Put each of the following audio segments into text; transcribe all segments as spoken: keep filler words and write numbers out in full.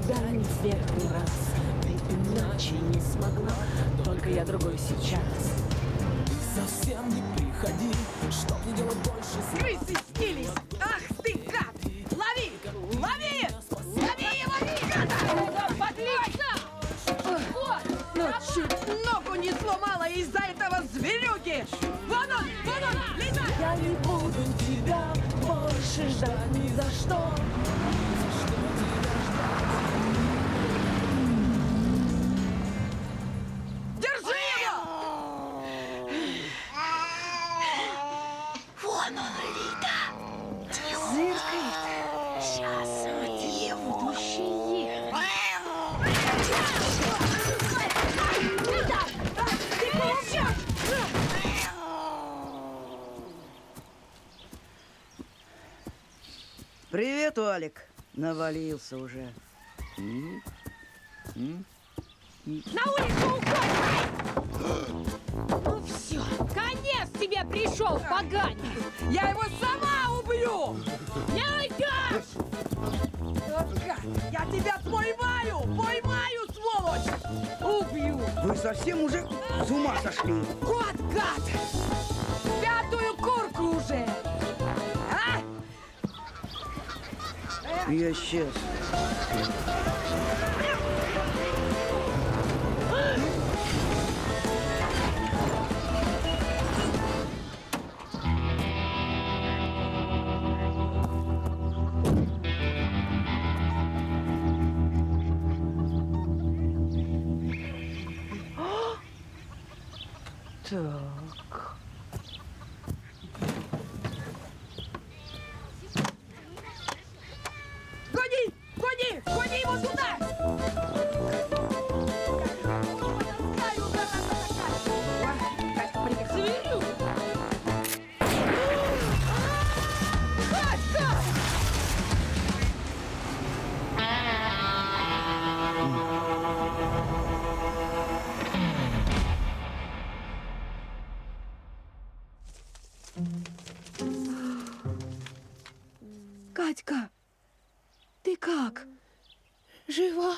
тебя не в первый раз. Ты иначе не смогла, только я другой сейчас. Совсем не приходи, чтоб не делать больше. Крысы стились! Ах ты гад! Лови! Лови! Лови его, гада! Подлица! Ну чуть ногу не сломала из-за этого зверюги! Вон он! Вон он! Лезай! Я не буду тебя больше ждать ни за что. Держи его! Вон он, Лида. Зыркает. Сейчас вот его будущее. Ты получаешь! Привет, Алик. Навалился уже. М? М? На улицу уходи! Ну все, конец тебе пришел, поганец! Я его сама убью! Не уйдешь! Я тебя поймаю! Поймаю, сволочь! Убью! Вы совсем уже с ума сошли? Вот гад! Пятую курку уже! А? Я сейчас. Так. Гони! Гони! Гони его сюда! Зверю! Катька, ты как? Жива?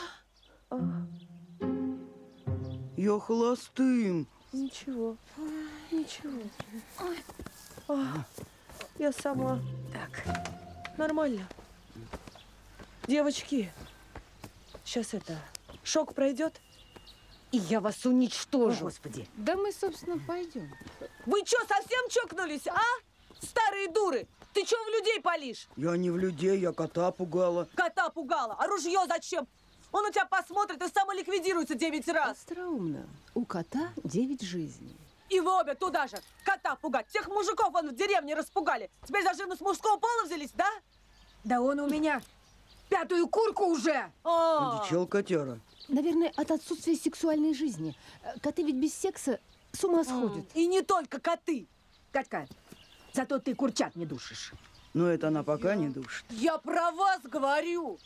Я холостым. Ничего. Ничего. А, я сама. Так. Нормально. Девочки, сейчас это, шок пройдет, и я вас уничтожу. О, Господи. Да мы, собственно, пойдем. Вы что, совсем чокнулись, а? Старые дуры! Ты что в людей палишь? Я не в людей, я кота пугала. Кота пугала, а ружье зачем? Он у тебя посмотрит и самоликвидируется девять раз. Остроумно. У кота девять жизней. И вы обе туда же, кота пугать. Всех мужиков вон в деревне распугали. Теперь за жену с мужского пола взялись, да? Да он у меня пятую курку уже! А, Одичал котяра. Наверное, от отсутствия сексуальной жизни. Коты ведь без секса с ума сходят. И не только коты. Катька, зато ты курчат не душишь. Но это она пока не душит. Я про вас говорю.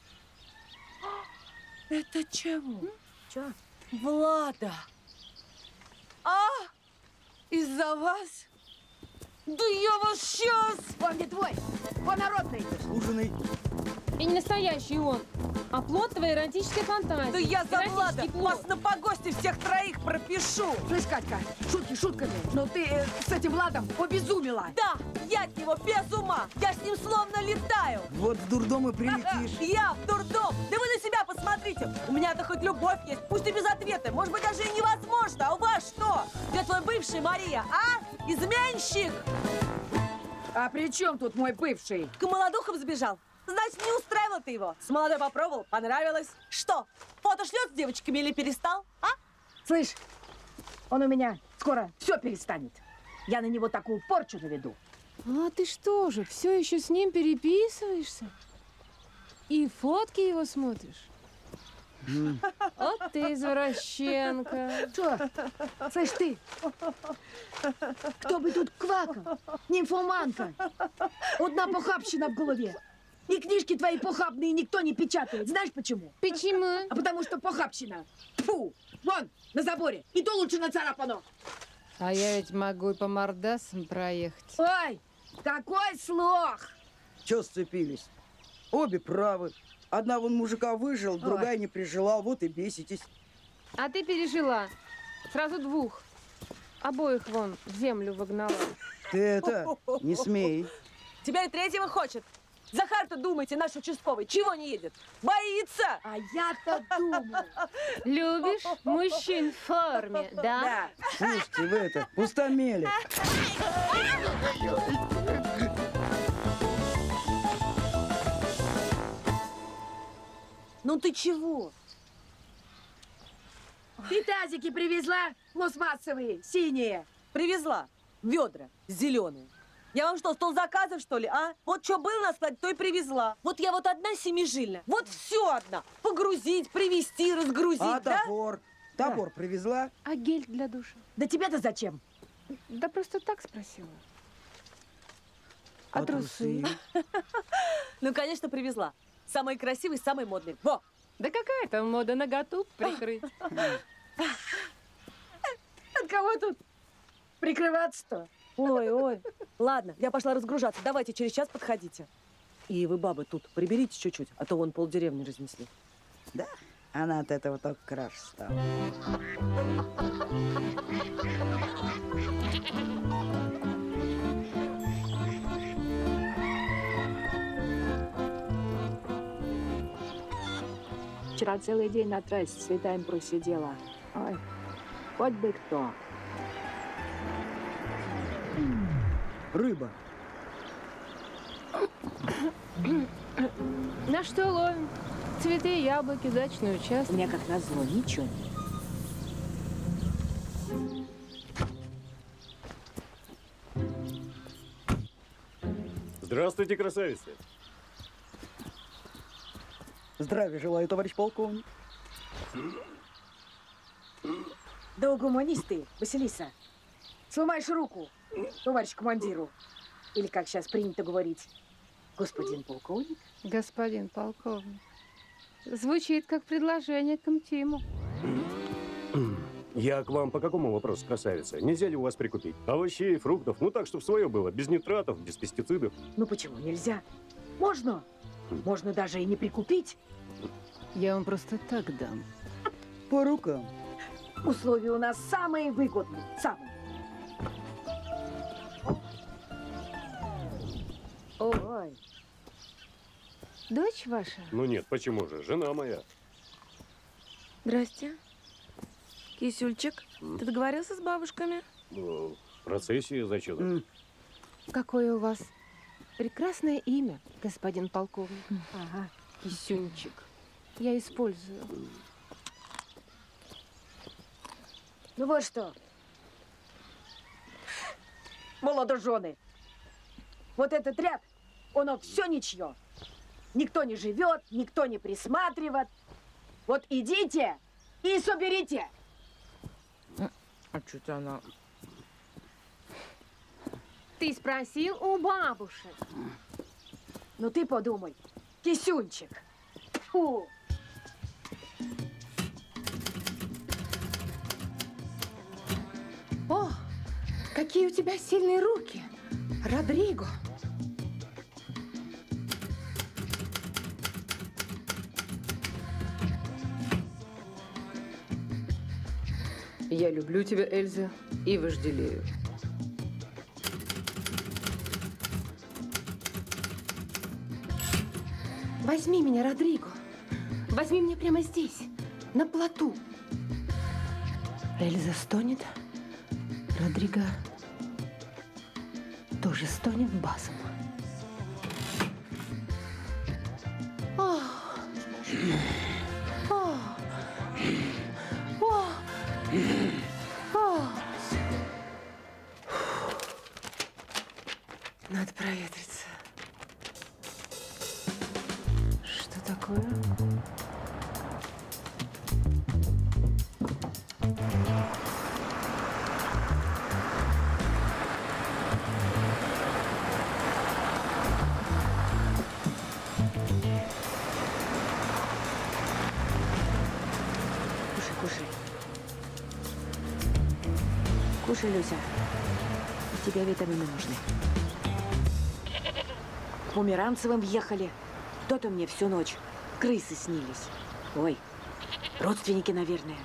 Это чего? Чё? Влада. А? Из-за вас? Да я вас сейчас! Он не твой, он народный. Ужиной. И не настоящий он, а плод твоей эротической фантазии. Да я за Эротический Влада плод. вас на погосте всех троих пропишу. Слышь, Катька, шутки шутками, но ты э, с этим Владом обезумела. Да, я от него без ума. Я с ним словно летаю. Вот в дурдом и прилетишь. Я в дурдом. Да вы на себя посмотрите. У меня-то хоть любовь есть, пусть и без ответа. Может быть, даже и невозможно. А у вас что? Где твой бывший, Мария, а? Изменщик. А при чем тут мой бывший? К молодухам сбежал. Значит, не устраивал ты его. С молодой попробовал, понравилось. Что, фото шлет с девочками или перестал, а? Слышь, он у меня скоро все перестанет. Я на него такую порчу наведу. А ты что же, все еще с ним переписываешься? И фотки его смотришь? Вот ты извращенка. Что? Слышь, ты, кто бы тут квакал? Нимфоманка. Одна похабщина в голове. И книжки твои похабные никто не печатает. Знаешь почему? Почему? А потому что похабщина. Фу, вон, на заборе. И то лучше нацарапано. А я ведь могу и по мордасам проехать. Ой, какой слог! Че сцепились? Обе правы. Одна вон мужика выжил, другая не прижила, вот и беситесь. А ты пережила. Сразу двух. Обоих вон в землю вогнала. Ты это, не смей. Тебя и третьего хочет. Захар-то, думайте, наш участковый, чего не едет? Боится! А я-то думаю. Любишь мужчин в форме, да? Слушайте, вы это, пустомели. Ну ты чего? Ты тазики привезла? Пластмассовые, синие. Привезла ведра зеленые. Я вам что, стол заказов, что ли, а? Вот что было на складе, то и привезла. Вот я вот одна семижильная, вот все одна. Погрузить, привезти, разгрузить, А да? топор? Топор привезла? А гель для душа? Да тебе-то зачем? Да просто так спросила. А, трусы? Ну, конечно, привезла. Самый красивый, самый модный. Во! Да какая там мода наготу прикрыть? От кого тут прикрываться-то? Ой, ой. Ладно, я пошла разгружаться. Давайте через час подходите. И вы, бабы, тут приберите чуть-чуть, а то вон полдеревни разнесли. Да, она от этого только краше стала. Вчера целый день на трассе с Витаем просидела. Ой, хоть бы кто. Рыба. На что ловим? Цветы, яблоки, дачный У участок. меня как назло ничего. Здравствуйте, красавицы. Здравия желаю, товарищ полковник. Да угомонись ты, Василиса. Сломаешь руку, товарищ командиру. Или, как сейчас принято говорить, господин полковник. Господин полковник. Звучит как предложение к интиму. Я к вам по какому вопросу, красавица? Нельзя ли у вас прикупить овощей, фруктов? Ну так, чтобы свое было, без нитратов, без пестицидов. Ну почему нельзя? Можно. Можно даже и не прикупить. Я вам просто так дам. По рукам. Условия у нас самые выгодные. Самые. Ой. Дочь ваша? Ну нет, почему же? Жена моя. Здрасте. Кисюльчик, ты договорился с бабушками? Ну, в процессе зачем? Какое у вас прекрасное имя, господин полковник. Ага. Кисюнчик. Я использую. Ну вот что. Молодожены. Вот этот ряд, оно все ничье. Никто не живет, никто не присматривает. Вот идите и соберите. А что-то она... Ты спросил у бабушек. Ну ты подумай, кисюнчик. Фу. О, какие у тебя сильные руки, Родриго. Я люблю тебя, Эльза, и вожделею. Возьми меня, Родриго. Возьми меня прямо здесь, на плоту. Эльза стонет, Родриго тоже стонет басом. О, о, о, о. Надо проветриться. Что такое? Кушай, кушай. Кушай, Люся. Тебе витамины нужны. К Померанцевым въехали. То-то мне всю ночь Крысы снились. Ой, родственники, наверное.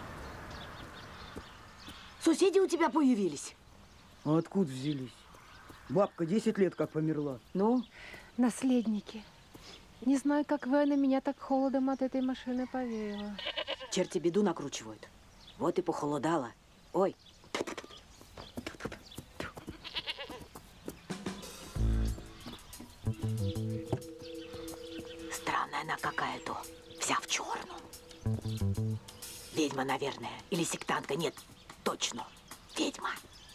Соседи у тебя появились. А откуда взялись? Бабка десять лет как померла. Ну? Наследники. Не знаю, как вы, а на меня так холодом от этой машины повеяло. Черти беду накручивают. Вот и похолодало. Ой. Странная она какая-то. Вся в черном. Ведьма, наверное. Или сектантка. Нет, точно. Ведьма.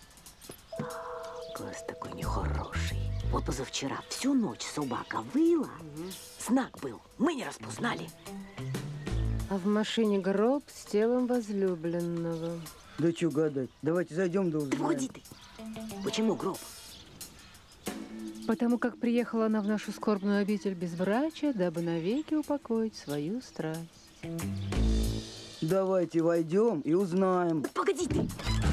Глаз такой нехороший. Вот позавчера всю ночь собака выла. Знак был. Мы не распознали. А в машине гроб с телом возлюбленного. Да что гадать? Давайте зайдем да узнаем. Погоди ты. Почему гроб? Потому как приехала она в нашу скорбную обитель безбрачия, дабы навеки упокоить свою страсть. Давайте войдем и узнаем. Погоди ты.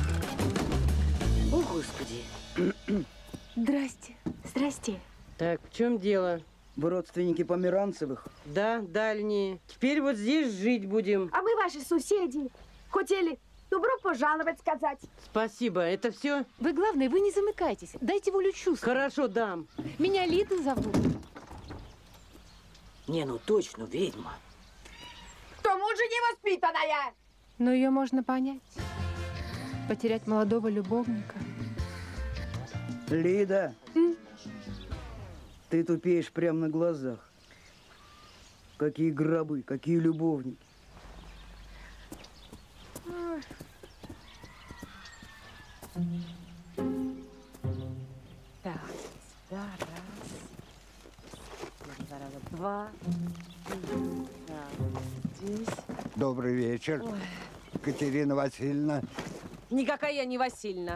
О, Господи. Здрасте. Здрасте. Так, в чем дело? Вы родственники Померанцевых? Да, дальние. Теперь вот здесь жить будем. А мы ваши соседи. Хотели добро пожаловать сказать. Спасибо. Это все? Вы, главное, вы не замыкайтесь. Дайте волю чувству. Хорошо, дам. Меня Лида зовут. Не, ну точно, ведьма. К тому же невоспитанная. Но ее можно понять. Потерять молодого любовника. Лида, М? ты тупеешь прямо на глазах. Какие гробы, какие любовники. Так, сюда раз. Два раза два. Так, здесь. Добрый вечер, Ой. Катерина Васильевна. Никакая я не Васильевна.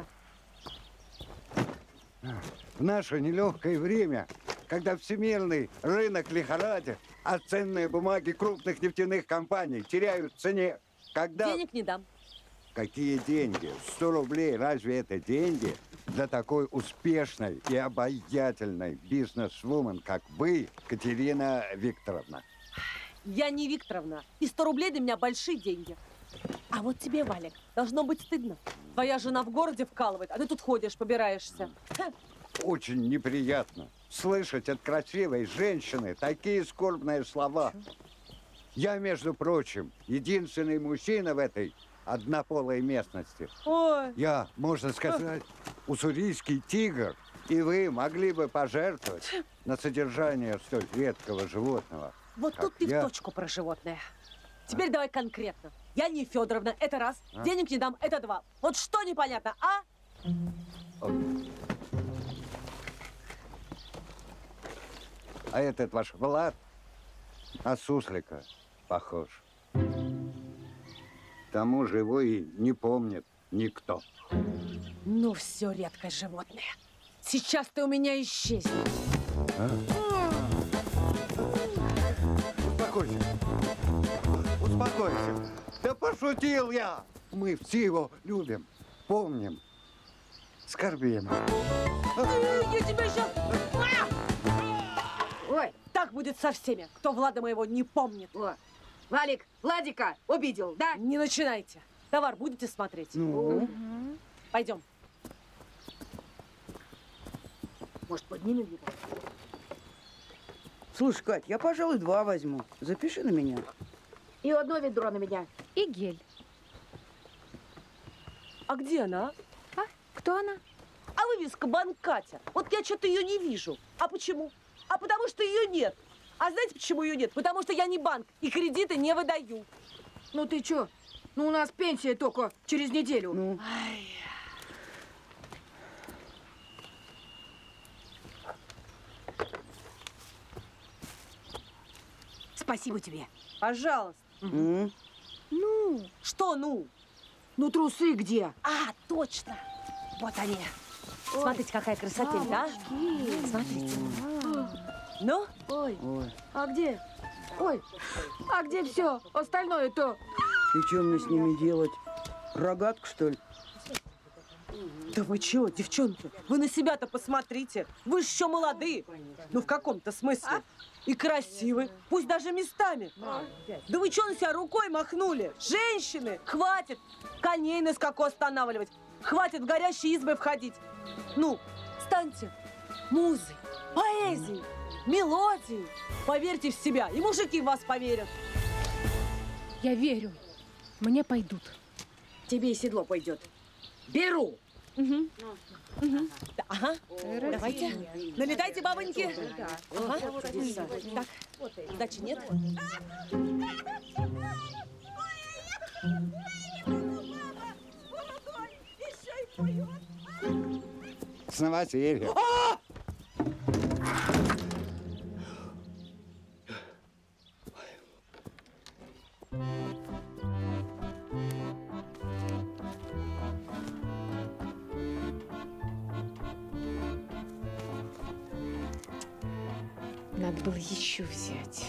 В наше нелегкое время, когда всемирный рынок лихорадит, а ценные бумаги крупных нефтяных компаний теряют в цене, когда... Денег не дам. Какие деньги? сто рублей, разве это деньги? Для такой успешной и обаятельной бизнес-вумен, как вы, Катерина Викторовна. Я не Викторовна. И сто рублей для меня большие деньги. А вот тебе, Валик, должно быть стыдно. Твоя жена в городе вкалывает, а ты тут ходишь, побираешься. Очень неприятно слышать от красивой женщины такие скорбные слова. Я, между прочим, единственный мужчина в этой однополой местности. Ой. Я, можно сказать, уссурийский тигр, и вы могли бы пожертвовать на содержание столь редкого животного. Вот как тут ты я. в точку про животное. Теперь давай конкретно. Я не Федоровна, это раз. А? Денег не дам, это два. Вот что непонятно, а? А этот ваш Влад на суслика похож. К тому же его и не помнит никто. Ну все, редкое животное. Сейчас ты у меня исчезнешь. А? Успокойся. Успокойся. Да пошутил я. Мы все его любим, помним, скорбим. Я тебя сейчас... Ой. Так будет со всеми, кто Влада моего не помнит. О. Валик, Владика обидел, да? Не начинайте. Товар будете смотреть? Ну? Угу. Пойдем. Может, поднимем его? Слушай, Кать, я, пожалуй, два возьму. Запиши на меня. И одно ведро на меня. И гель. А где она? А? Кто она? А вывеска банкатя. Вот я что-то ее не вижу. А почему? А потому что ее нет. А знаете, почему ее нет? Потому что я не банк и кредиты не выдаю. Ну ты чё? Ну у нас пенсия только через неделю. Ну. Ай. Спасибо тебе. Пожалуйста. М? Ну? Что ну? Ну трусы где? А, точно. Вот они. Смотрите, какая красотень, да? Смотрите. Ну? Ой, Ой. а где? Ой, а где все остальное-то? И что мне с ними делать? Рогатку, что ли? Да вы чего, девчонки? Вы на себя-то посмотрите. Вы же еще молодые. Ну, в каком-то смысле. И красивы. Пусть даже местами. Да вы что на себя рукой махнули? Женщины, хватит коней на скаку останавливать. Хватит в горящие избы входить. Ну, станьте музой, поэзией, мелодией. Поверьте в себя, и мужики в вас поверят. Я верю. Мне пойдут. Тебе и седло пойдет. Беру. Угу. Угу. Да, ага. Давайте. Налетайте, бабоньки. Ага. Так, удачи нет? С новосельем. Надо было еще взять.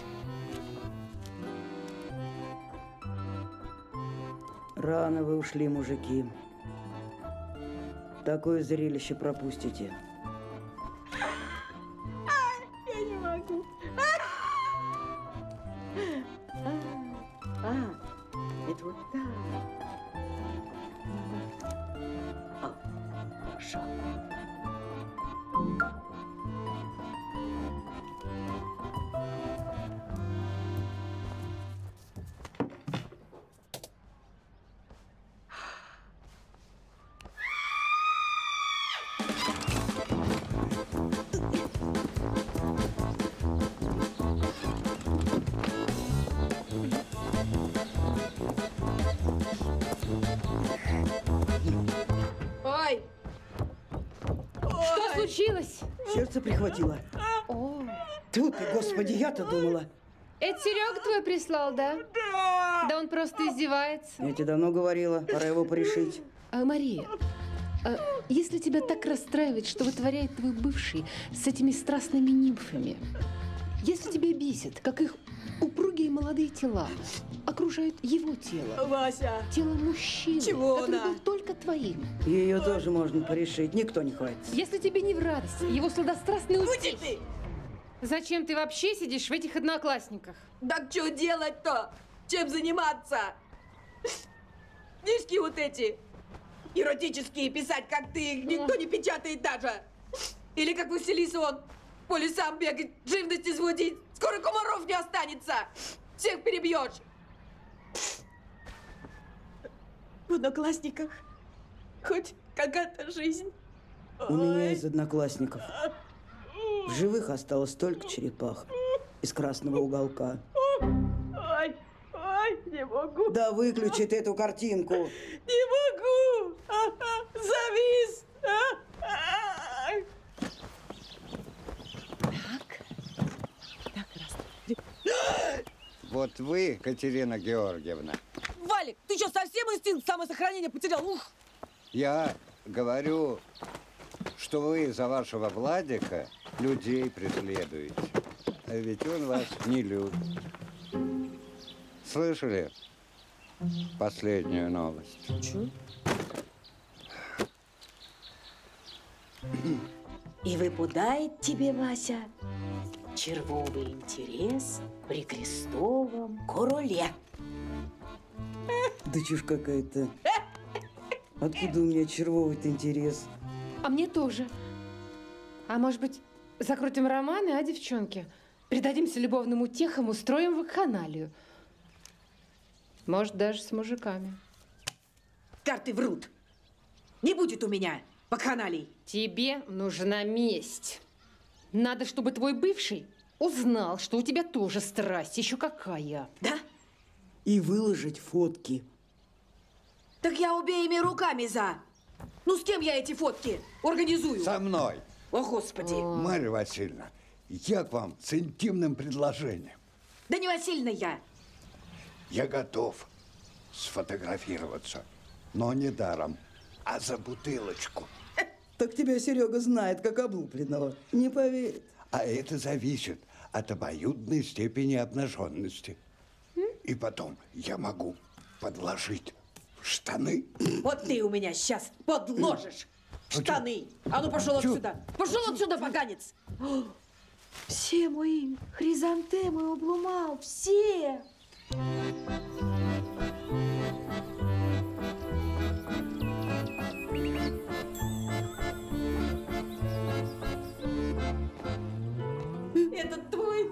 Рано вы ушли, мужики. Такое зрелище пропустите. Я не могу. А, это вот так. А, хорошо. Ой! Что случилось? Сердце прихватило. О, Тьфу ты, господи, я-то думала. это Серега твой прислал, да? Да. Да он просто издевается. Я тебе давно говорила, пора его порешить. А, Мария, а если тебя так расстраивает, что вытворяет твой бывший с этими страстными нимфами, если тебя бесит, как их упругие молодые тела окружают его тело, Вася! тело мужчины, Чего который она? был только твоим. Ее тоже можно порешить, никто не хватит. Если тебе не в радость его сладострастные Будь успехи, ты! зачем ты вообще сидишь в этих одноклассниках? Так что делать-то? Чем заниматься? Книжки вот эти эротические писать, как ты, их никто не печатает даже. Или как Василиса он по лесам бегать, живность изводить. Скоро комаров не останется. Всех перебьешь. В одноклассниках хоть какая-то жизнь. У меня из одноклассников. В живых осталось только черепаха из красного уголка. Ой, ой, не могу. Да выключи ты эту картинку. Не могу. Завис. Вот вы, Катерина Георгиевна, Валик, ты что, совсем инстинкт самосохранения потерял? Ух! я говорю, что вы за вашего Владика людей преследуете. А ведь он вас не любит. Слышали последнюю новость? Чё? И выпадает тебе, Вася, червовый интерес при крестовом короле. Да чушь какая-то. Откуда у меня червовый-то интерес? А мне тоже. А может быть, закрутим романы, а, девчонки? Предадимся любовным утехам, устроим вакханалию. Может, даже с мужиками. Карты врут. Не будет у меня вакханалий. Тебе нужна месть. Надо, чтобы твой бывший узнал, что у тебя тоже страсть, еще какая. Да? И выложить фотки. Так я обеими руками за. Ну, с кем я эти фотки организую? Со мной. О, Господи. Марья Васильевна, я к вам с интимным предложением. Да не Васильевна я. Я готов сфотографироваться, но не даром, а за бутылочку. Так тебя Серега знает, как облупленного. Не поверит. А это зависит от обоюдной степени обнаженности. И потом я могу подложить штаны. Вот ты у меня сейчас подложишь. Штаны! А ну пошел отсюда! Пошел отсюда, поганец! Все мои хризантемы обломал, все! Это твой!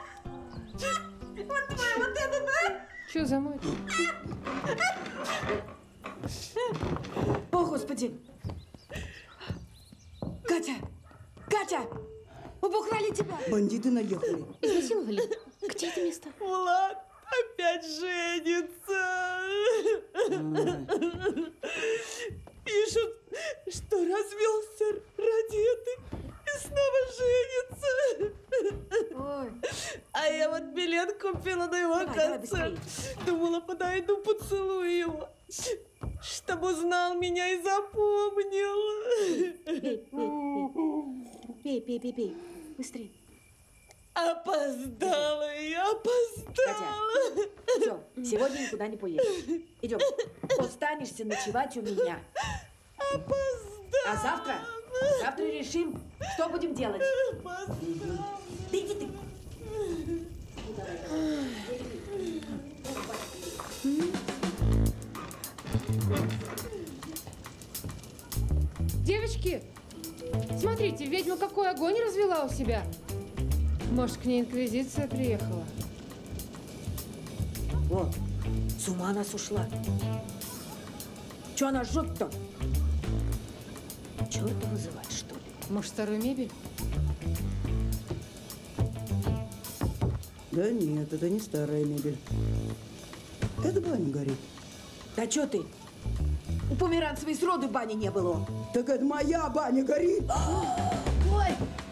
Вот твой, вот это, да? Что за мой? О, Господи! Катя! Катя! Обукрали тебя! Бандиты наехали. Изнасиловали? Где это место? Влад опять женится. Пишут, что развелся ради этой и снова женится. Ой. А я вот билет купила на его Давай, давай концерт. быстрее. Думала, подойду, поцелую его. Чтобы узнал меня и запомнил. Пей, пей, пей, пей. Быстрее. Опоздала я, опоздала. Все, сегодня никуда не поедешь. Идем. Останешься ночевать у меня. Опоздала. А завтра, завтра решим, что будем делать. Опоздала. Ты иди ты. Девочки, смотрите, ведьма какой огонь развела у себя. Может, к ней инквизиция приехала? Вот, с ума нас ушла. Че она жжет-то? Черта вызывать, что ли? Может, старую мебель? Да нет, это не старая мебель. Это баня горит. Да че ты? У Померанцевой сроду бани не было. Так это моя баня горит. Ой!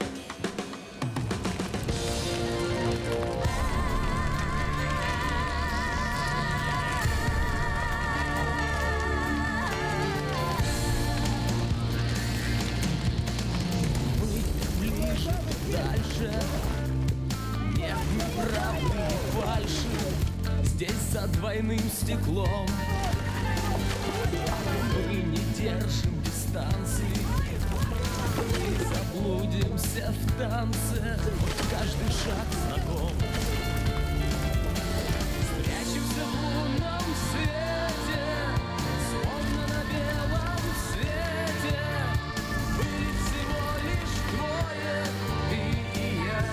Ближе, дальше. Нет правды и фальши. Здесь за двойным стеклом мы не держим дистанции и заблудимся в танце. Каждый шаг знаком. Спрячемся в лунном свете, словно на белом свете. Были всего лишь двое, ты и я.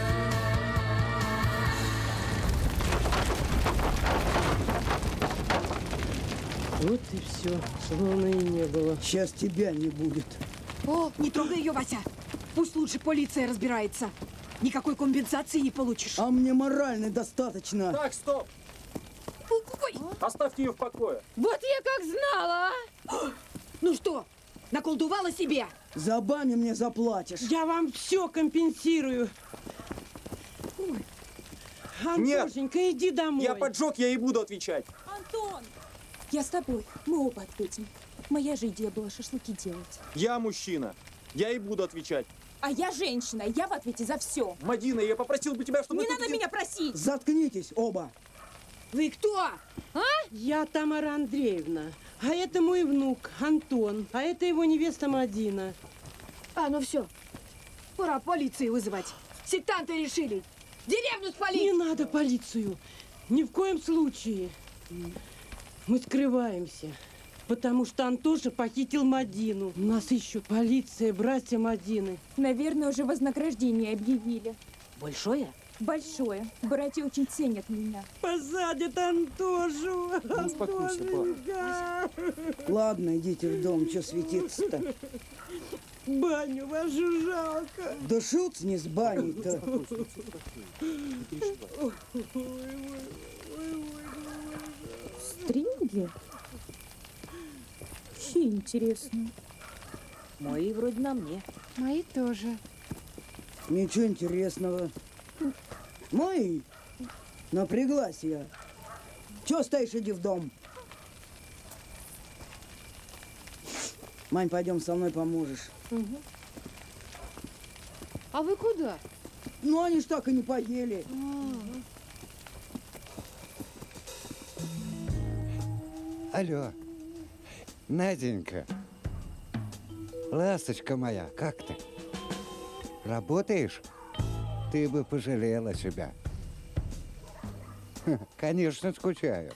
Вот и все, словно и не было. Сейчас тебя не будет. О, не трогай ее, Вася. Пусть лучше полиция разбирается. Никакой компенсации не получишь. А мне морально достаточно. Так, стоп! Ой, Оставьте ее в покое. вот я как знала! а! Ну что, наколдовала себе? За баню мне заплатишь. Я вам все компенсирую. Антошенька, иди домой. Я поджег, я и буду отвечать. Антон! Я с тобой. Мы оба ответим. Моя же идея была шашлыки делать. Я мужчина. Я и буду отвечать. А я женщина. Я в ответе за все. Мадина, я попросил бы тебя, чтобы... Не ты надо где- меня просить! Заткнитесь оба. Вы кто? А? Я Тамара Андреевна. А это мой внук Антон. А это его невеста Мадина. А, ну все. Пора полицию вызывать. Сектанты решили. Деревню спалить. Не надо полицию. Ни в коем случае. Мы скрываемся. Потому что Антоша похитил Мадину. У нас еще полиция, братья Мадины. Наверное, уже вознаграждение объявили. Большое? Большое. Братья очень ценят меня. Посадят Антошу. Ну, успокойся, Антошенька. Ладно, идите в дом, что светиться-то? Баню вашу жалко. Да шут не с баней-то. Стринги? Вообще интересно. Мои вроде на мне. Мои тоже. Ничего интересного. Мои? Напряглась я. Чего стоишь, иди в дом. Мань, пойдем со мной поможешь. Угу. А вы куда? Ну, они ж так и не поели. Алло, Наденька, Ласточка моя, как ты? Работаешь? Ты бы пожалела себя. Ха, конечно, скучаю.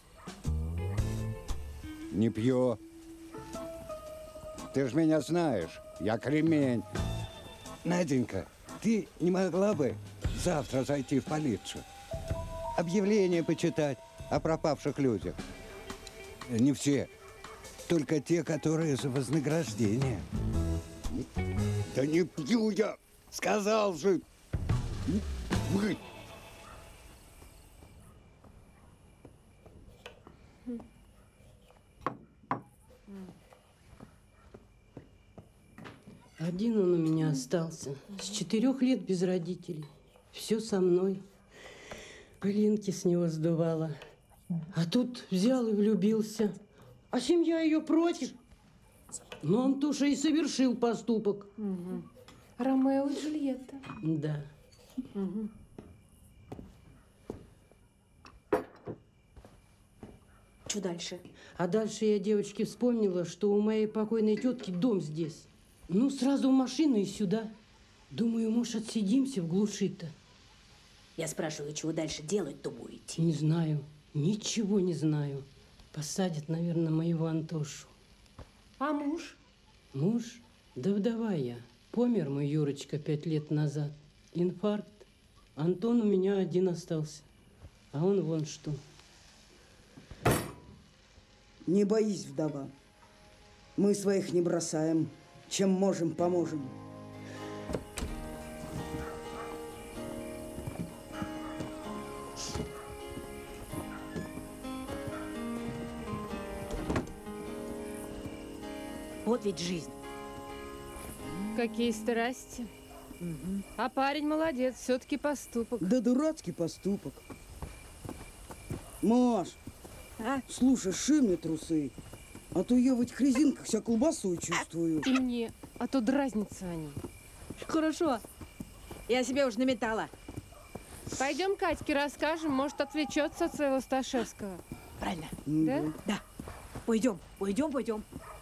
Не пью. Ты ж меня знаешь, я кремень. Наденька, ты не могла бы завтра зайти в полицию? Объявление почитать о пропавших людях. Не все, только те, которые за вознаграждение. Да не пью я, сказал же. Вы. Один он у меня остался. С четырех лет без родителей. Все со мной. Пылинки с него сдувала. А тут взял и влюбился. А семья ее против. Но он тоже и совершил поступок. Угу. Ромео и Джульетта. Да. Угу. Что дальше? А дальше я, девочки, вспомнила, что у моей покойной тетки дом здесь. Ну, сразу в машину и сюда. Думаю, может, отсидимся в глуши-то. Я спрашиваю, чего дальше делать-то будете? Не знаю. Ничего не знаю. Посадят, наверное, моего Антошу. А муж? Муж? Да вдова я. Помер мой Юрочка пять лет назад. Инфаркт. Антон у меня один остался. А он вон что. Не боись, вдова. Мы своих не бросаем. Чем можем, поможем. Вот ведь жизнь. Какие страсти. Угу. А парень молодец, все-таки поступок. Да дурацкий поступок. Маш, а? Слушай, ши мне трусы. А то я в этих резинках вся колбасой чувствую. И мне, а то дразнятся они. Хорошо, я себе уже наметала. Пойдем Катьке расскажем, может, отвлечется от своего Сташевского. Правильно? Да? Да. Пойдем, пойдем, пойдем.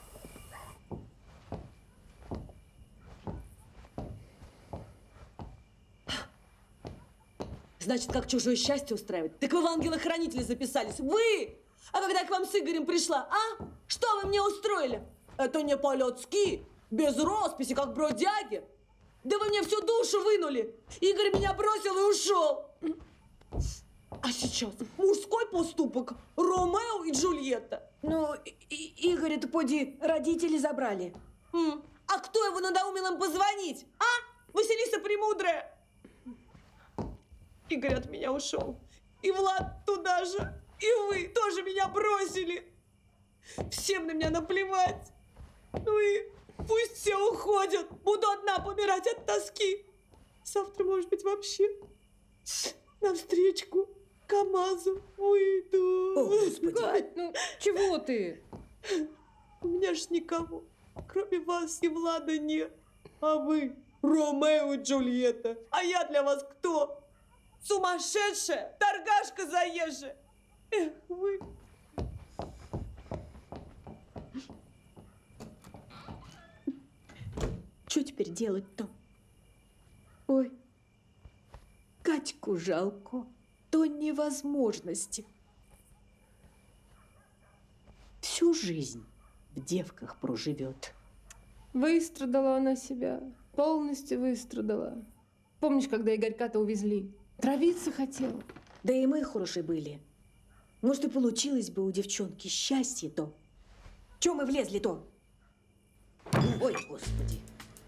Значит, как чужое счастье устраивать? Так вы в ангелы-хранители записались. Вы! А когда я к вам с Игорем пришла, а? Что вы мне устроили? Это не по-людски, без росписи, как бродяги. Да вы мне всю душу вынули. Игорь меня бросил и ушел. А сейчас мужской поступок. Ромео и Джульетта. Ну, Игоря-то, поди, родители забрали. М. А кто его надоумил им позвонить? А? Василиса Премудрая. Игорь от меня ушел. И Влад туда же. И вы тоже меня бросили. Всем на меня наплевать. Ну и пусть все уходят. Буду одна помирать от тоски. Завтра, может быть, вообще навстречку КамАЗу выйду. О, Господи. Кать, ну чего ты? У меня ж никого, кроме вас и Влада, нет. А вы Ромео и Джульетта. А я для вас кто? Сумасшедшая, торгашка заезжая. Эх, вы. Что теперь делать-то? Ой, Катьку жалко до невозможности. Всю жизнь в девках проживет. Выстрадала она себя, полностью выстрадала. Помнишь, когда Игорька-то увезли? Травиться хотела. Да и мы хорошие были. Может, и получилось бы у девчонки счастье-то. Чего мы влезли-то? Ой, Господи.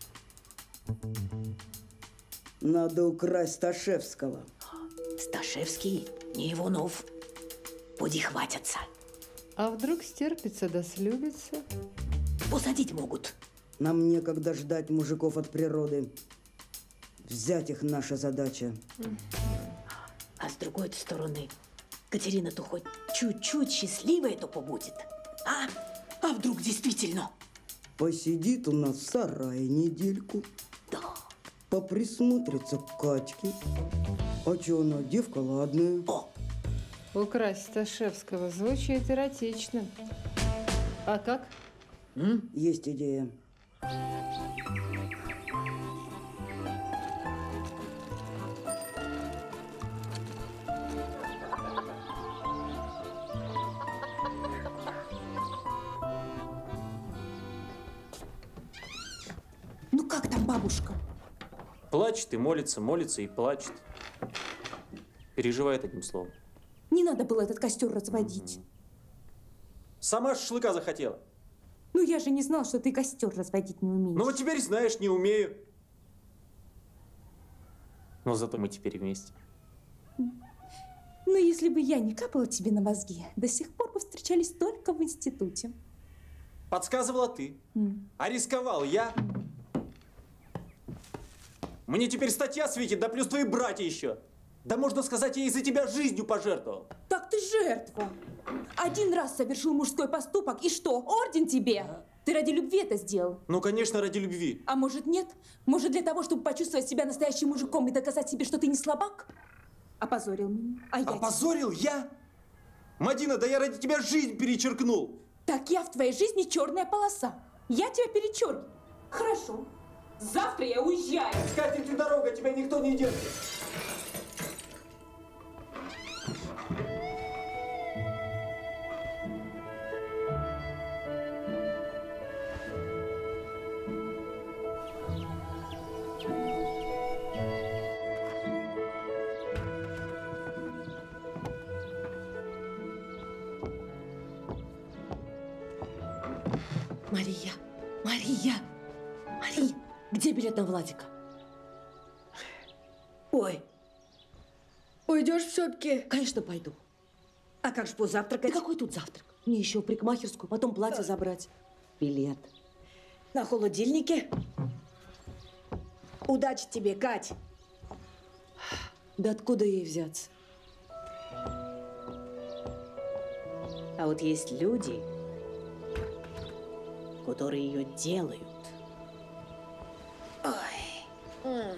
Надо украсть Сташевского. Сташевский, не Иванов. Поди хватятся. А вдруг стерпится да слюбится? Посадить могут. Нам некогда ждать мужиков от природы. Взять их наша задача. А с другой стороны, Катерина-то хоть чуть-чуть счастливая-то побудет. А? А вдруг действительно? Посидит у нас в сарае недельку. Да. Поприсмотрится к Катьке. А че она, девка ладная. О! Украсть Сташевского звучит эротично. А как? М? Есть идея. Ну как там бабушка? Плачет и молится, молится и плачет. Переживает одним словом. Не надо было этот костер разводить. Сама шашлыка захотела. Ну я же не знал, что ты костер разводить не умеешь. Ну вот теперь знаешь, не умею. Но зато мы теперь вместе. Ну если бы я не капала тебе на мозги, до сих пор бы встречались только в институте. Подсказывала ты. Mm. А рисковал я. Мне теперь статья светит, да плюс твои братья еще. Да можно сказать, я из-за тебя жизнью пожертвовал. Так ты жертва. Один раз совершил мужской поступок, и что, орден тебе? А? Ты ради любви это сделал? Ну, конечно, ради любви. А может, нет? Может, для того, чтобы почувствовать себя настоящим мужиком и доказать себе, что ты не слабак? Опозорил меня. А я Опозорил тебя... я? Мадина, да я ради тебя жизнь перечеркнул. Так я в твоей жизни черная полоса. Я тебя перечеркну. Хорошо. Завтра я уезжаю. С катертью дорога, тебя никто не держит. Мария, Мария, Мария, где билет на Владика? Ой, уйдешь все-таки? Конечно, пойду. А как же позавтракать? Да какой тут завтрак? Мне еще в парикмахерскую, потом платье забрать. Билет. На холодильнике. Удачи тебе, Кать. Да откуда ей взяться? А вот есть люди, которые ее делают. Ой.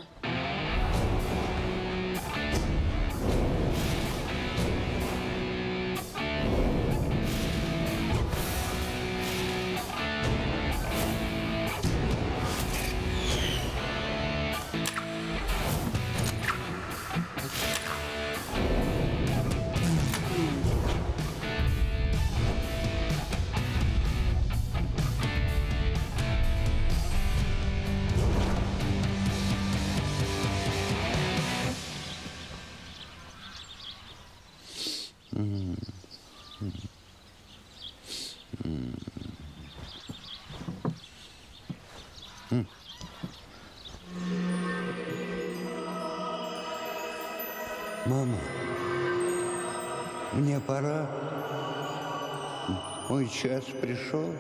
Мама, мне пора. Мой час пришел,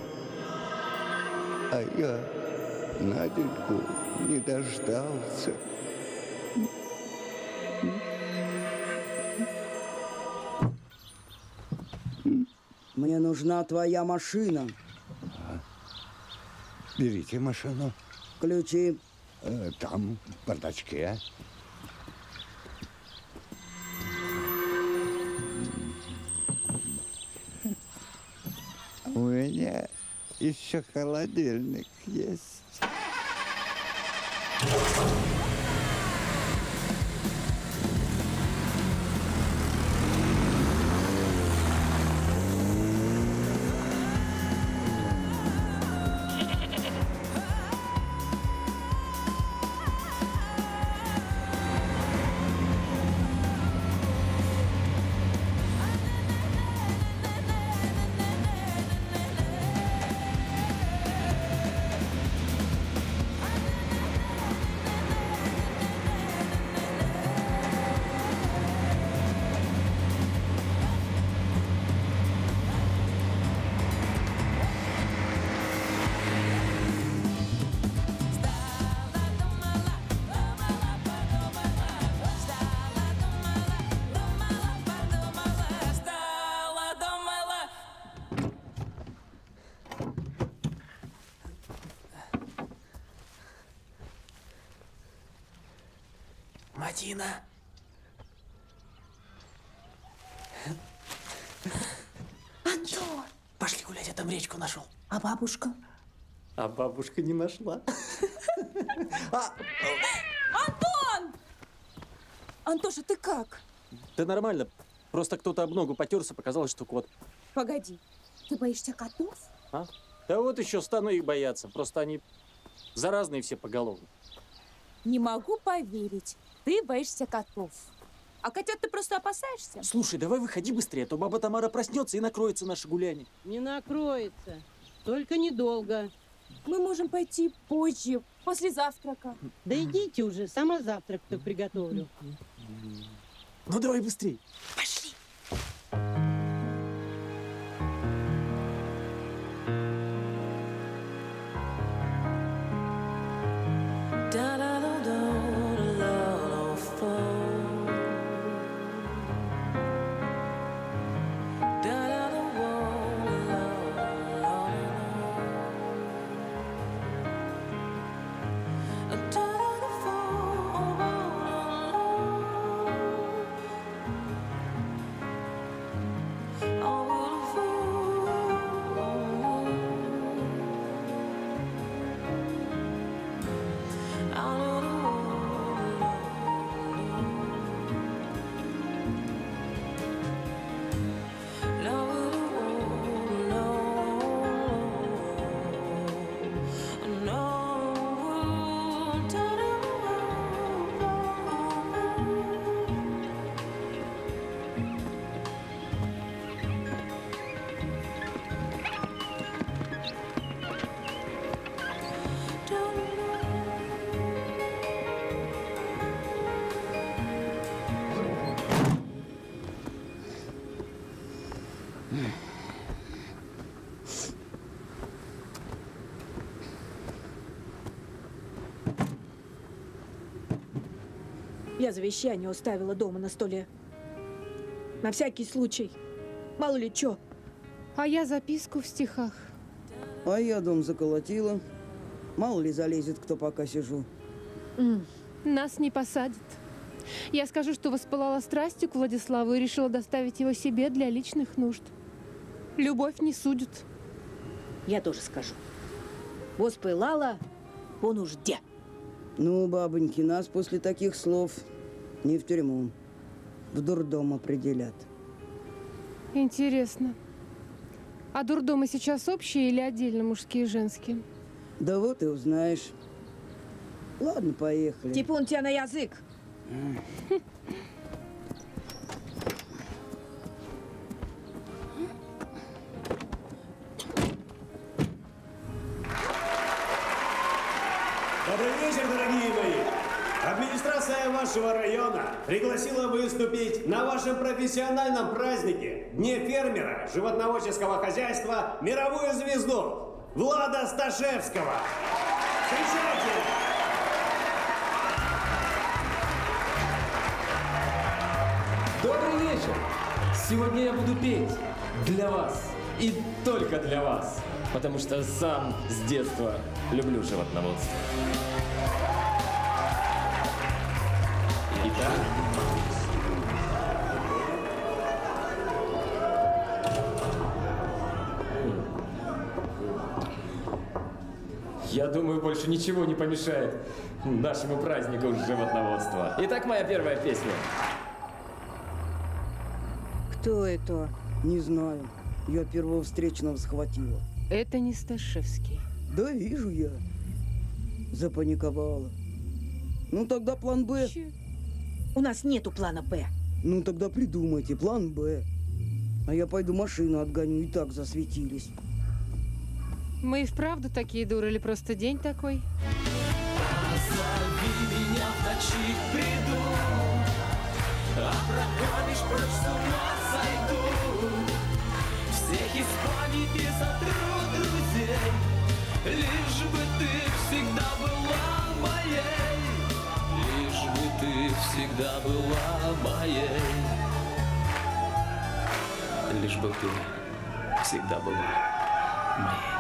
а я Наденьку не дождался. Мне нужна твоя машина. Берите машину. Ключи. Э, там, в бардачке. У меня еще холодильник есть. Мадина. Антон! Пошли гулять, я там речку нашел. А бабушка? А бабушка не нашла. Антон! Антоша, ты как? Да нормально. Просто кто-то об ногу потерся, показалось, что кот. Погоди, ты боишься котов? А? Да вот еще стану их бояться. Просто они заразные все поголовно. Не могу поверить. Ты боишься котов. А котят ты просто опасаешься? Слушай, давай выходи быстрее, а то баба Тамара проснется и накроется наше гуляние. Не накроется. Только недолго. Мы можем пойти позже, после завтрака. Да идите уже, сама завтрак-то приготовлю. Ну давай быстрей. Пошли. Я завещание оставила дома на столе. На всякий случай. Мало ли чё. А я записку в стихах. А я дом заколотила. Мало ли залезет, кто пока сижу. М, Нас не посадят. Я скажу, что воспылала страстью к Владиславу и решила доставить его себе для личных нужд. Любовь не судят. Я тоже скажу. Воспылала по нужде. Ну, бабоньки, нас после таких слов не в тюрьму, в дурдом определят. Интересно. А дурдомы сейчас общие или отдельно мужские и женские? Да вот и узнаешь. Ладно, поехали. Типун тебя на язык. Добрый вечер, дорогие мои! Администрация вашего района пригласила выступить на вашем профессиональном празднике Дне фермера животноводческого хозяйства мировую звезду Влада Сташевского. Встречайте! Добрый вечер! Сегодня я буду петь для вас и только для вас, потому что сам с детства люблю животноводство. Итак, я думаю, больше ничего не помешает нашему празднику животноводства. Итак, моя первая песня. Кто это? Не знаю. Я первого встречного схватила. Это не Сташевский. Да вижу я. Запаниковала. Ну тогда план Б. Че? У нас нету плана Б. Ну тогда придумайте план Б. А я пойду машину отгоню, и так засветились. Мы и вправду такие дуры или просто день такой? Позови меня в ночи, приду, а прогонишь прочь, с ума сойду. Всех из памяти сотру друзей, лишь бы ты всегда была моей, лишь бы ты всегда была моей, лишь бы ты всегда была моей.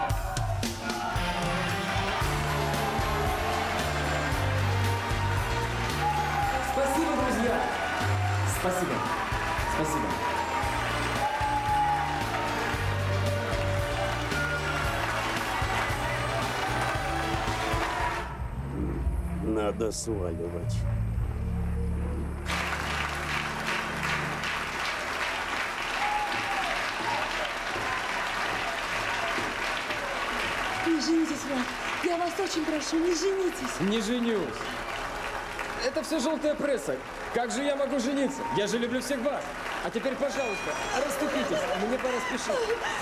Спасибо, друзья! Спасибо. Спасибо. Надо сваливать. Не женитесь, Влад. Я вас очень прошу, не женитесь. Не женюсь. Это все желтая пресса. Как же я могу жениться? Я же люблю всех вас. А теперь, пожалуйста, расступитесь. Мне пора спешить.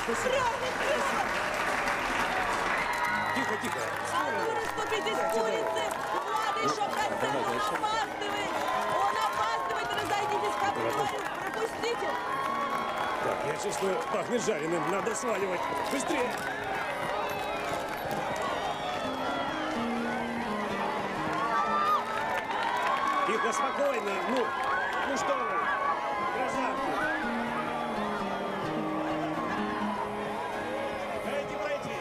Тихо, тихо. А ну, расступитесь с улицы! Влада еще процент, он опаздывает! Он опаздывает, разойдитесь, как говорю, пропустите! Так, я чувствую, пахнет жареным. Надо сваливать. Быстрее! Тихо, спокойно. Ну, ну что вы? Красавцы. Дайте пройти.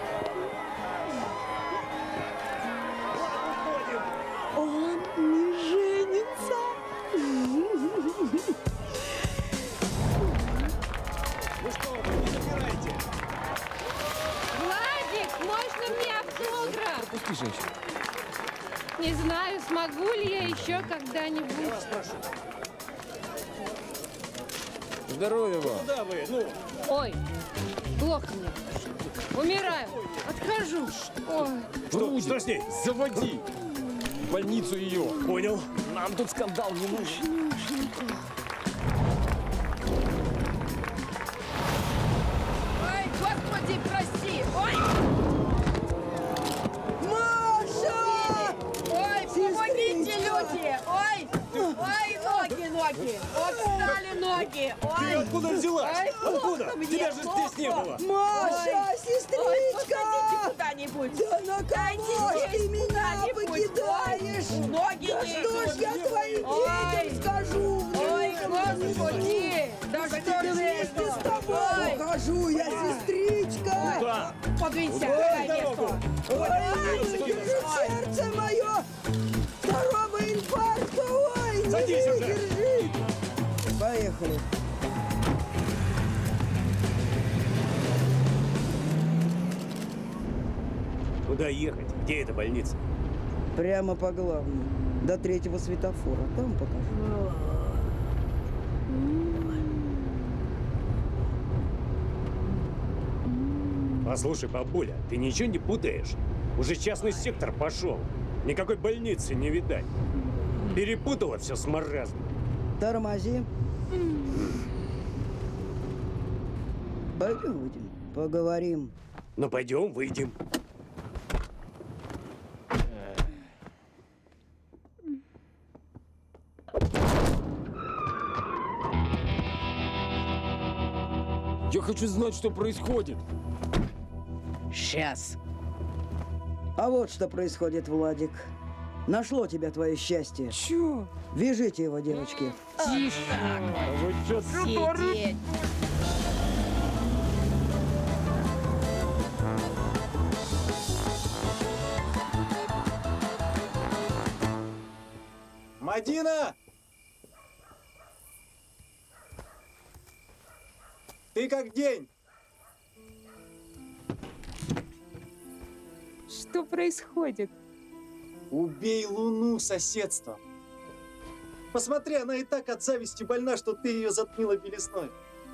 Он не женится! Ну что вы, не забирайте. Владик, можно мне автограф? Пропусти женщину. Не знаю, смогу ли я еще когда-нибудь. Я вас прошу. Здоровья вам. Куда вы? Ну. Ой, плохо мне. Умираю. Отхожу. Ой. Что, что с ней? Заводи. В больницу ее. Понял. Нам тут скандал не нужен. Ой, господи, прости! Ой! Маша! Ой, помогите, люди! Ой! Ой, ноги, ноги! Вот встали ноги! Ой! Ты откуда взялась? Ой, Откуда? плохо мне, Тебя же плохо. здесь не было. Маша, Ой, сестричка! подходите куда-нибудь! Да на кого ж ты меня покидаешь? Ой, ноги Да не что ж я твоим Ой. детям скажу? Ой, господи! Да что Да же вместе это? с тобой Ой. ухожу я, сестричка! Куда? Подвинься, Ой, дай дорогу. место! Ой, Ой, держит сердце мое! Второго инфаркта, ой, не Садись уже. выдержит! Поехали. Куда ехать? Где эта больница? Прямо по главному. До третьего светофора. Там покажу. Послушай, бабуля, ты ничего не путаешь? Уже частный сектор пошел. Никакой больницы не видать. Перепутала все с маразмом. Тормози. Пойдем, выйдем. Поговорим. Ну пойдем, выйдем. Я хочу знать, что происходит. Сейчас. А вот что происходит, Владик. Нашло тебя твое счастье. Чё? Вяжите его, девочки. Тише. Вы что, Сидеть! Мадина! Ты как день? Что происходит? Убей Луну соседством. Посмотри, она и так от зависти больна, что ты ее затмила белизной.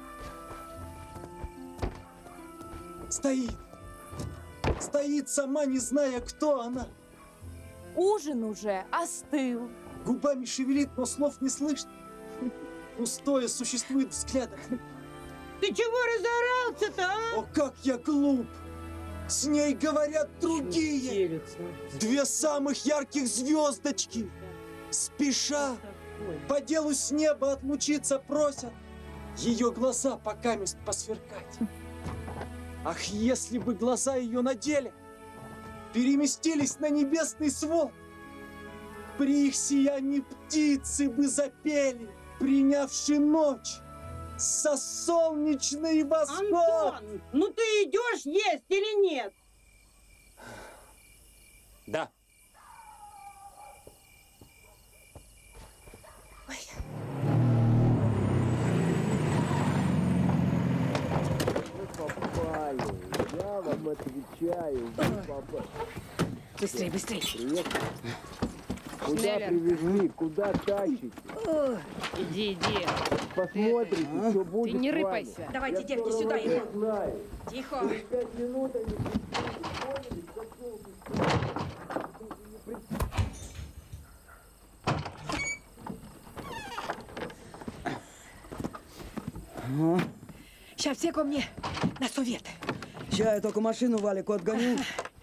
Стоит. Стоит, сама не зная, кто она. Ужин уже остыл. Губами шевелит, но слов не слышно. Пустое существует взглядом. Ты чего разорался-то, а? О, как я глуп! С ней говорят другие. Две самых ярких звездочки. Спеша, по делу с неба отлучиться просят. Ее глаза покамест посверкать. Ах, если бы глаза ее на деле переместились на небесный свод, при их сиянии птицы бы запели, принявши ночь за солнечный восход. Антон, ну ты идешь есть или нет? Да. Попали. Я вам отвечаю. Вы попали. Быстрей, быстрей. Приехали. Куда привезли, куда тащите? Иди, иди. Посмотрите, Ты- что будет Ты не с вами. рыпайся. Давайте, Я девки, скоро сюда вас его. знаю. Тихо. Через пять минут они поняли, как Сейчас все ко мне на совет. Сейчас я только машину Валику отгоню.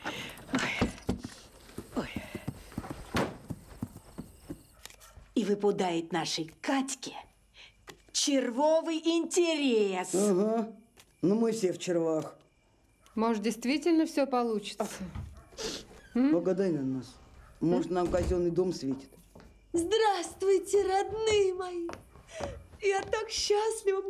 И выпадает нашей Катьке червовый интерес. Ага. Ну мы все в червах. Может, действительно все получится? Погадай на нас. Может, нам казенный дом светит. Здравствуйте, родные мои. Я так счастлива.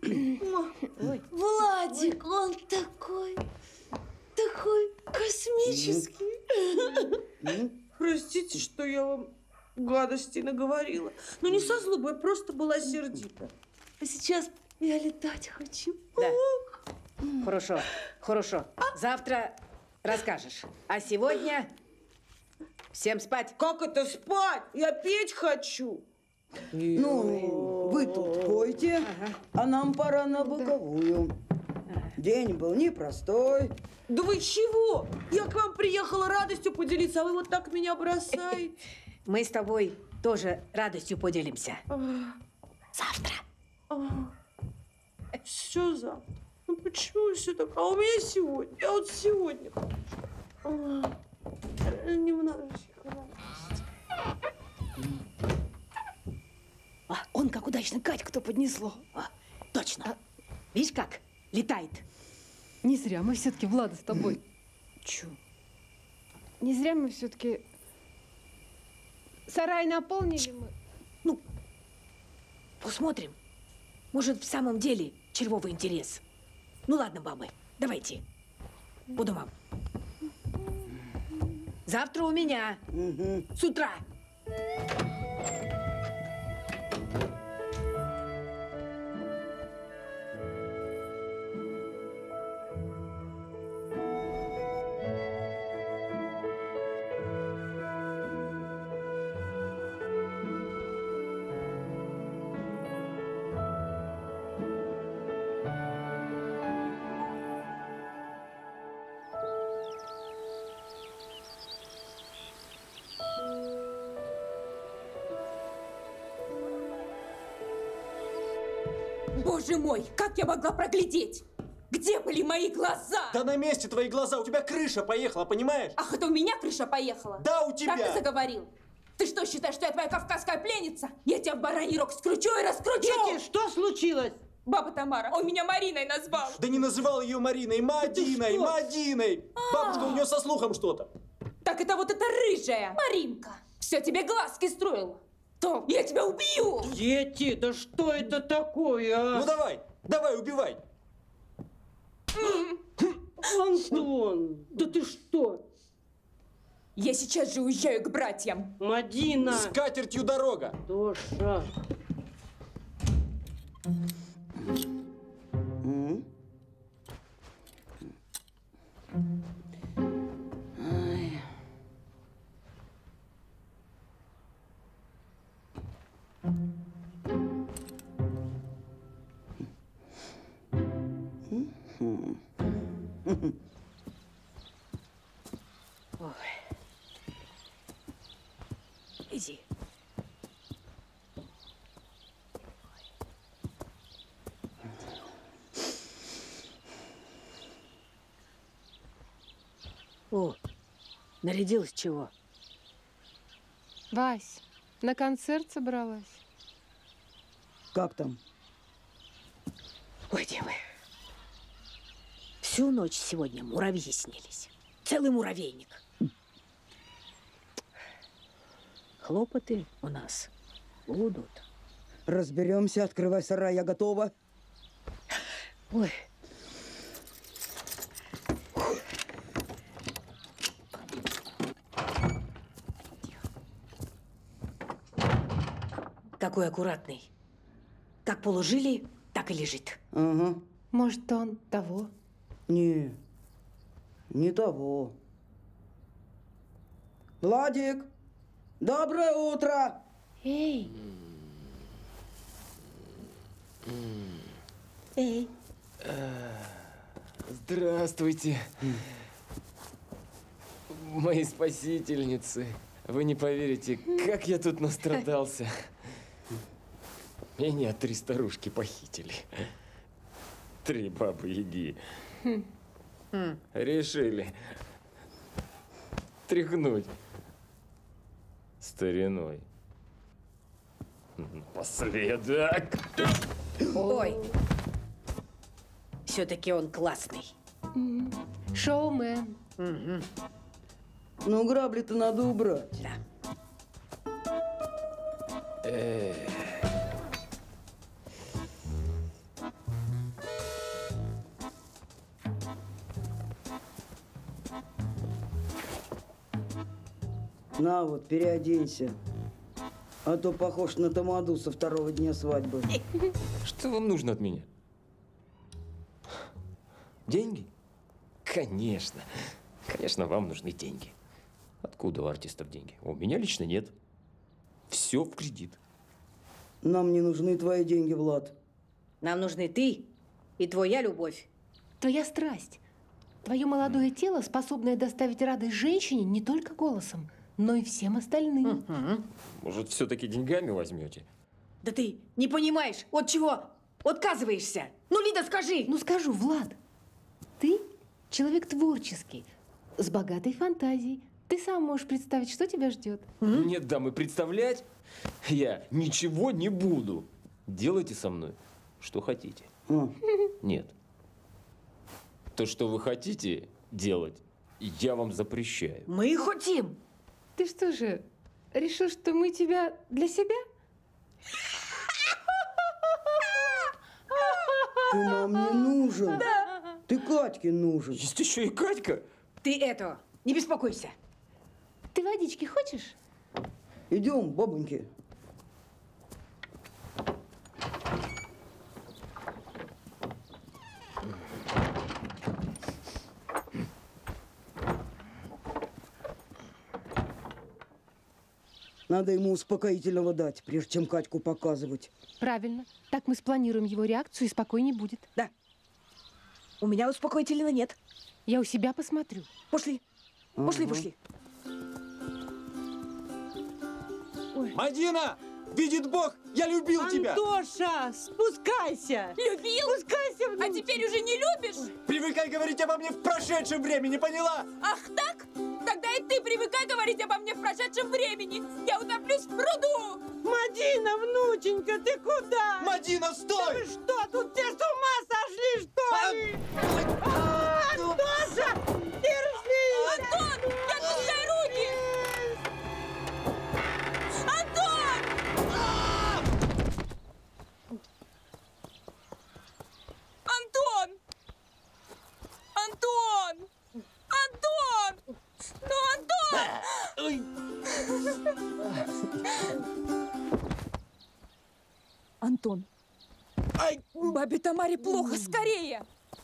Владик, он такой, такой космический. Простите, что я вам гадости наговорила. Но не со злобой, я просто была сердита. А сейчас я летать хочу. Да. Хорошо, хорошо. Завтра расскажешь. А сегодня всем спать. Как это спать? Я петь хочу. Ну, вы тут пойте, а нам пора на боковую. День был непростой. Да вы чего? Я к вам приехала радостью поделиться, а вы вот так меня бросаете. Мы с тобой тоже радостью поделимся. Завтра. Что завтра? Ну почему все так? А у меня сегодня. Я вот сегодня. А, Немножечко. А, он как удачно Катьку-то поднесло. А, точно. Видишь, как летает? Не зря мы все-таки, Влада, с тобой. Чё? Не зря мы все-таки сарай наполнили мы. Ну, посмотрим. Может, в самом деле червовый интерес. Ну ладно, бабы, давайте. По домам. Завтра у меня. С утра. Боже мой, как я могла проглядеть? Где были мои глаза? Да на месте твои глаза, у тебя крыша поехала, понимаешь? Ах, это у меня крыша поехала? Да, у тебя. Как ты заговорил? Ты что, считаешь, что я твоя кавказская пленница? Я тебя в бараний рог скручу и раскручу! Дети, что случилось? Баба Тамара, он меня Мариной назвал. Да не называл ее Мариной, Мадиной, Мадиной. Бабушка, у нее со слухом что-то. Так это вот эта рыжая Маринка. Все тебе глазки строила. То я тебя убью! Дети, да что это такое, а? Ну давай, давай, убивай. Антон, да ты что? Я сейчас же уезжаю к братьям. Мадина. С катертью дорога. Тоша. Ой. Иди. О, нарядилась чего? Вась, на концерт собралась? Как там? Ой, девы, всю ночь сегодня муравьи снились. Целый муравейник. Хлопоты у нас будут. Разберемся, открывай сарай, я готова. Ой. Какой аккуратный. Как положили, так и лежит. Ага. Может, он того? Не, не того. Владик, Доброе утро! Эй! Эй! Здравствуйте, мои спасительницы. Вы не поверите, как я тут настрадался. Меня три старушки похитили. Три бабы-яги. Решили тряхнуть стариной. Напоследок. Ой, все-таки он классный. Шоумен. Ну, грабли-то надо убрать. Да. Э. На вот, переоденься. А то похож на тамаду со второго дня свадьбы. Что вам нужно от меня? Деньги? Конечно. Конечно, вам нужны деньги. Откуда у артистов деньги? У меня лично нет. Все в кредит. Нам не нужны твои деньги, Влад. Нам нужны ты и твоя любовь. Твоя страсть. Твое молодое тело, способное доставить радость женщине не только голосом, но и всем остальным. Угу. Может, все-таки деньгами возьмете? Да ты не понимаешь, от чего отказываешься? Ну, Лида, скажи! Ну, скажу, Влад, ты человек творческий, с богатой фантазией. Ты сам можешь представить, что тебя ждет. Нет, дамы, представлять я ничего не буду. Делайте со мной, что хотите. А. Нет. То, что вы хотите делать, я вам запрещаю. Мы хотим. Ты что же, решил, что мы тебя для себя? Ты нам не нужен. Да. Ты Катьке нужен. Есть еще и Катька. Ты это, не беспокойся. Ты водички хочешь? Идем, бабоньки. Надо ему успокоительного дать, прежде чем Катьку показывать. Правильно. Так мы спланируем его реакцию, и спокойнее будет. Да. У меня успокоительного нет. Я у себя посмотрю. Пошли. Ага. Пошли, пошли. Ой. Мадина! Видит Бог, я любил Антоша, тебя! Антоша, спускайся! Любил? Спускайся вниз. А теперь уже не любишь? Привыкай говорить обо мне в прошедшем времени, поняла? Ах так? Тогда и ты привыкай говорить обо мне в прошедшем времени. Я утоплюсь в пруду. Мадина, внученька, ты куда? Мадина, стой! Да вы что, тут все с ума сошли, что ли? А, Антоша, держись! Антон, не отпускай руки! Антон! Антон! Антон! Антон! Ну, Антон! Антон! Ай! Бабе Тамаре плохо, скорее!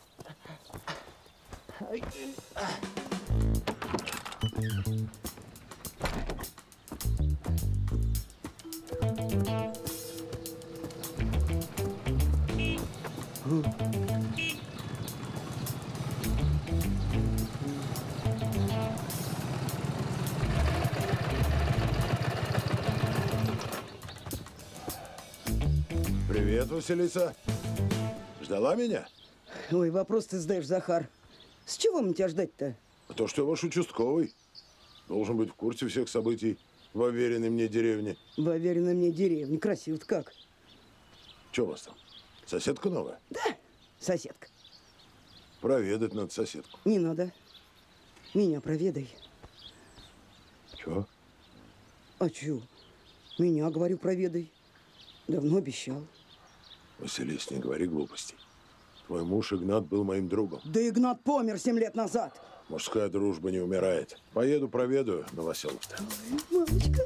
Привет, Василиса. Ждала меня? Ой, вопрос ты задаешь, Захар. С чего мне тебя ждать-то? А то, что я ваш участковый. Должен быть в курсе всех событий в уверенной мне деревне. В уверенной мне деревне. Красиво-то как. Че у вас там? Соседка новая? Да, соседка. Проведать надо соседку. Не надо. Меня проведай. Чего? А чё? Меня, говорю, проведай. Давно обещал. Василис, не говори глупостей. Твой муж Игнат был моим другом. Да Игнат помер семь лет назад. Мужская дружба не умирает. Поеду проведаю Новоселов-то. Мамочка.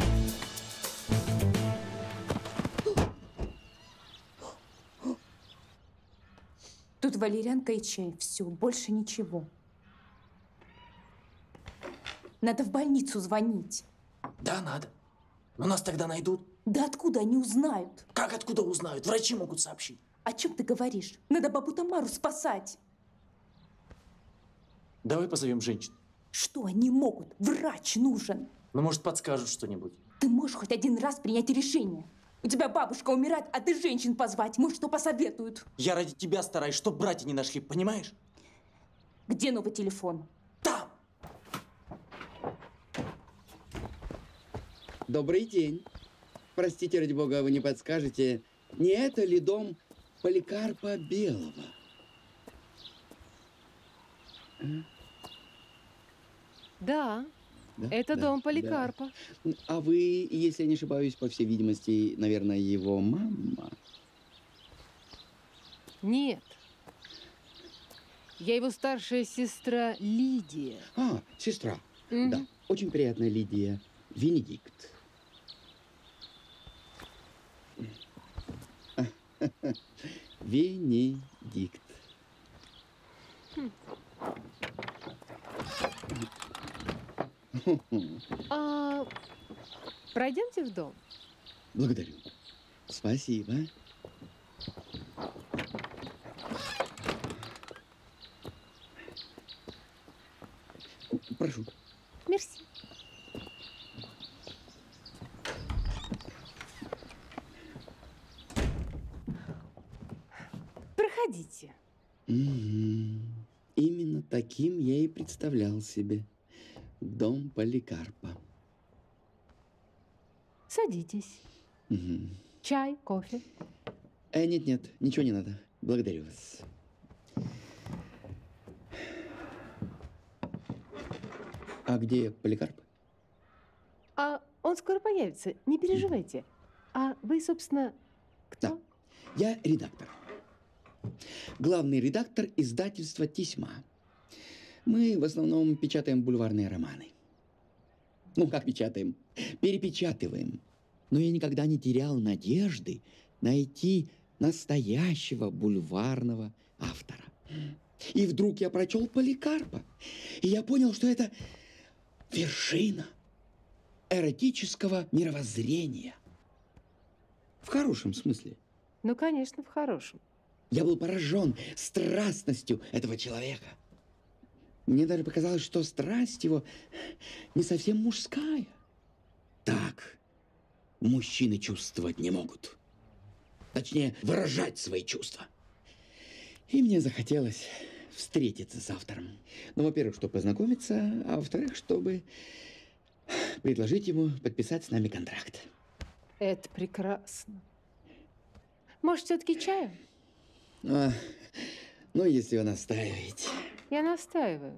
Тут валерьянка и чай. Все, больше ничего. Надо в больницу звонить. Да, надо. Но нас тогда найдут. Да откуда они узнают? Как откуда узнают? Врачи могут сообщить. О чем ты говоришь? Надо бабу Тамару спасать. Давай позовем женщин. Что они могут? Врач нужен. Ну, может, подскажут что-нибудь. Ты можешь хоть один раз принять решение. У тебя бабушка умирает, а ты женщин позвать. Может, что посоветуют? Я ради тебя стараюсь, чтоб братья не нашли, понимаешь? Где новый телефон? Добрый день. Простите, ради бога, вы не подскажете, не это ли дом Поликарпа Белого? А? Да, Да? это Да, дом да. Поликарпа. А вы, если я не ошибаюсь, по всей видимости, наверное, его мама? Нет. Я его старшая сестра Лидия. А, сестра. Мгм. Да, очень приятная Лидия. Венедикт. Венедикт. А пройдемте в дом. Благодарю. Спасибо. Прошу. Мерси. Проходите. Мгм. Именно таким я и представлял себе дом Поликарпа. Садитесь. Мгм. Чай, кофе. Э, нет-нет, ничего не надо. Благодарю вас. А где Поликарп? А он скоро появится, не переживайте. А вы, собственно, кто? Я редактор. Главный редактор издательства «Тесьма». Мы в основном печатаем бульварные романы. Ну, как печатаем? Перепечатываем. Но я никогда не терял надежды найти настоящего бульварного автора. И вдруг я прочел Поликарпа, и я понял, что это вершина эротического мировоззрения. В хорошем смысле. Ну, конечно, в хорошем. Я был поражен страстностью этого человека. Мне даже показалось, что страсть его не совсем мужская. Так мужчины чувствовать не могут. Точнее, выражать свои чувства. И мне захотелось встретиться с автором. Ну, во-первых, чтобы познакомиться, а во-вторых, чтобы предложить ему подписать с нами контракт. Это прекрасно. Может, все-таки чаю? А, ну, если вы настаиваете. Я настаиваю.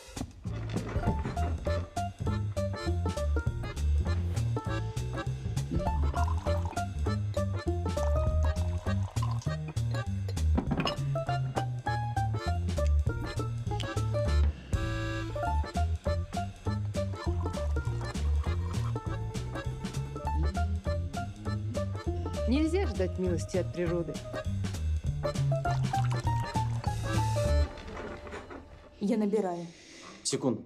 Нельзя ждать милости от природы. Я набираю. Секунду.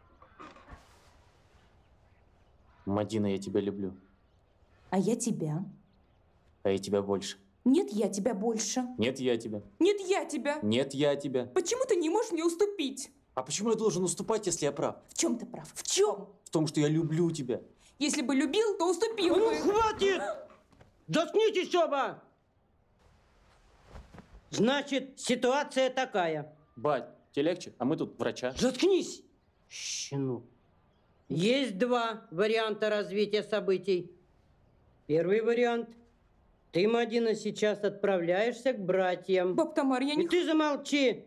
Мадина, я тебя люблю. А я тебя. А я тебя больше. Нет, я тебя больше. Нет, я тебя. Нет, я тебя. Нет, я тебя. Почему ты не можешь мне уступить? А почему я должен уступать, если я прав? В чем ты прав? В чем? В том, что я люблю тебя. Если бы любил, то уступил Ну, бы. хватит! Заткнитесь оба! Значит, ситуация такая. Бать, тебе легче? А мы тут врача. Заткнись! Щенок. Есть два варианта развития событий. Первый вариант. Ты, Мадина, сейчас отправляешься к братьям. Баб Тамар, я не... И ты замолчи.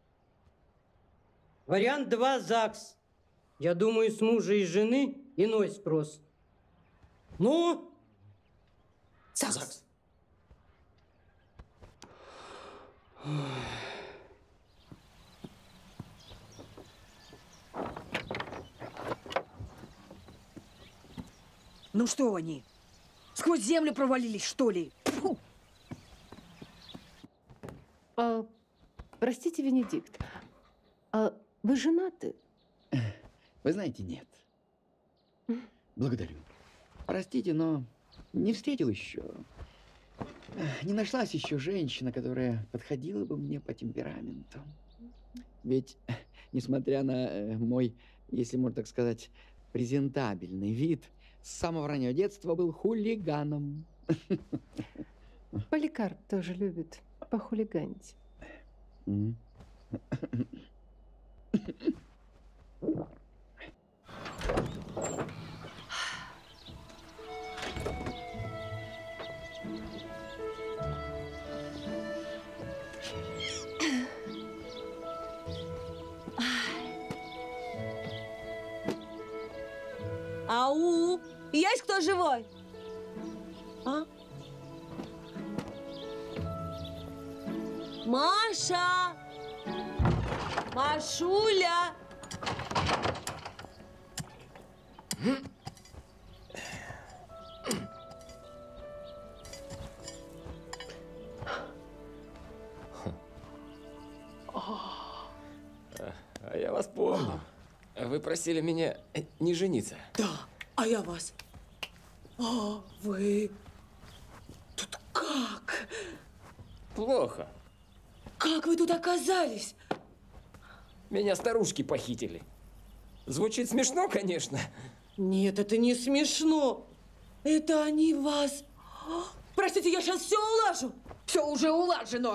Вариант два. ЗАГС. Я думаю, с мужа и жены иной спрос. Ну? ЗАГС. Ну что они? Сквозь землю провалились, что ли? Фу. А, простите, Венедикт, а вы женаты? Вы знаете, нет. Благодарю. Простите, но не встретил еще. Не нашлась еще женщина, которая подходила бы мне по темпераменту. Ведь, несмотря на мой, если можно так сказать, презентабельный вид, с самого раннего детства был хулиганом. Поликарп тоже любит похулиганить. Ау! Есть кто живой? А? Маша! Машуля! А я вас помню. Вы просили меня не жениться. Да, а я вас. А вы тут как? Плохо. Как вы тут оказались? Меня старушки похитили. Звучит смешно, конечно. Нет, это не смешно. Это они вас... Простите, я сейчас все улажу. Все уже улажено.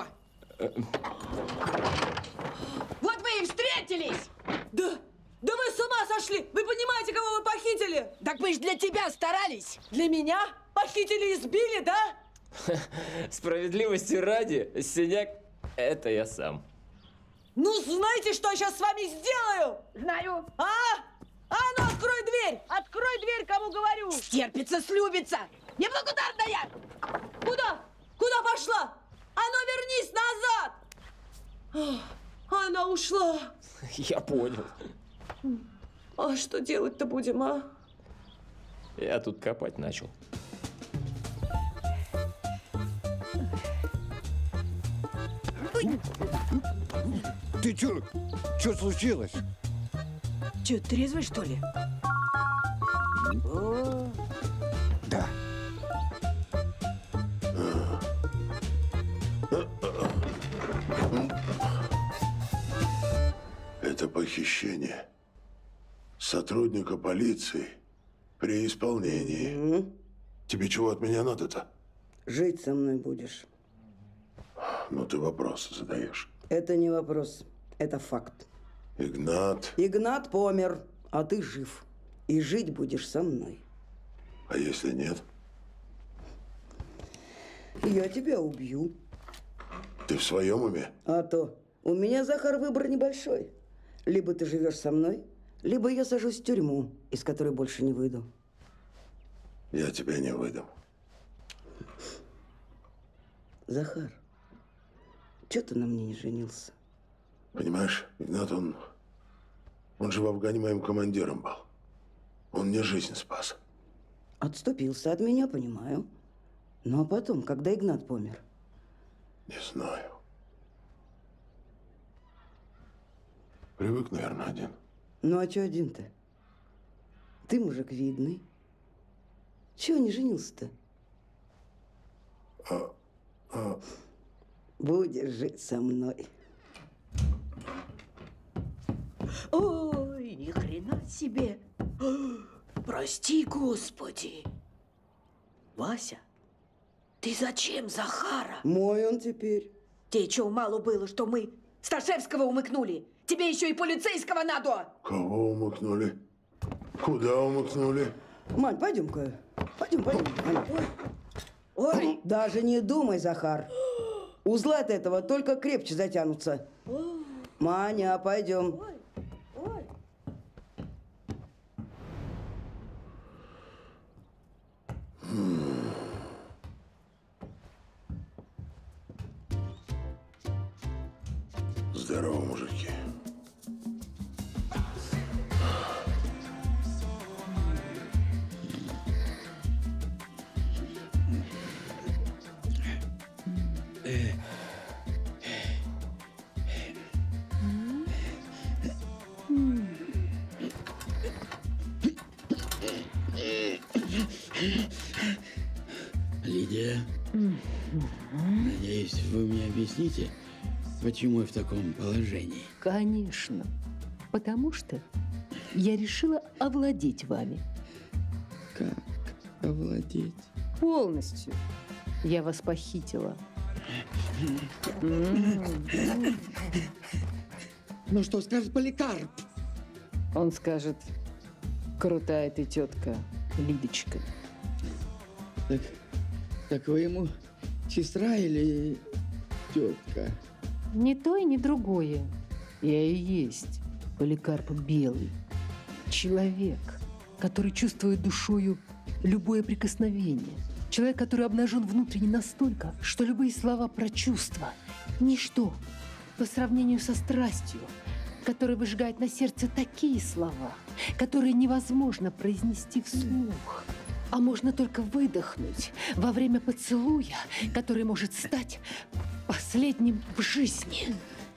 Вот вы и встретились. Да, да вы с ума сошли. Вы понимаете, кого вы похитили? Так мы ж для тебя старались. Для меня? Похитили и сбили, да? Справедливости ради, синяк – это я сам. Ну, знаете, что я сейчас с вами сделаю? Знаю. А? А ну, открой дверь! Открой дверь, кому говорю! Стерпится, слюбится! Неблагодарная! Куда? Куда пошла? А ну, вернись назад! Она ушла. Я понял. А что делать-то будем, а? Я тут копать начал. Ты чё? Чё случилось? Чё, трезвый, что ли? О, да. Это похищение сотрудника полиции при исполнении. Угу. Тебе чего от меня надо-то? Жить со мной будешь. Ну, ты вопросы задаешь. Это не вопрос, это факт. Игнат. Игнат помер, а ты жив. И жить будешь со мной. А если нет? Я тебя убью. Ты в своем уме? А то. У меня, Захар, выбор небольшой. Либо ты живешь со мной, либо я сажусь в тюрьму, из которой больше не выйду. Я тебя не выдам. Захар, чё ты на мне не женился? Понимаешь, Игнат, он... Он же в Афгане моим командиром был. Он мне жизнь спас. Отступился от меня, понимаю. Ну а потом, когда Игнат помер? Не знаю. Привык, наверное, один. Ну а чё один-то? Ты мужик видный. Чего не женился-то? А, а... Будешь жить со мной. Ой, ни хрена себе. Прости, Господи. Вася, ты зачем Захара? Мой он теперь. Тебе чё, мало было, что мы Сташевского умыкнули? Тебе еще и полицейского надо! Кого умыкнули? Куда умыкнули? Мань, пойдем-ка. Пойдем, пойдем. Ой. Ой, даже не думай, Захар. Узлы от этого только крепче затянутся. Маня, пойдем. Здорово, мужики. Лидия, надеюсь, вы мне объясните, почему я в таком положении? Конечно. Потому что я решила овладеть вами. Как овладеть? Полностью. Я вас похитила. Ну что скажет Поликарп? Он скажет: крутая ты тетка, Лидочка. Так, так вы ему сестра или тетка? Ни то и ни другое. Я и есть Поликарп Белый. Человек, который чувствует душою любое прикосновение. Человек, который обнажен внутренне настолько, что любые слова про чувства – ничто по сравнению со страстью, которая выжигает на сердце такие слова, которые невозможно произнести вслух, а можно только выдохнуть во время поцелуя, который может стать последним в жизни.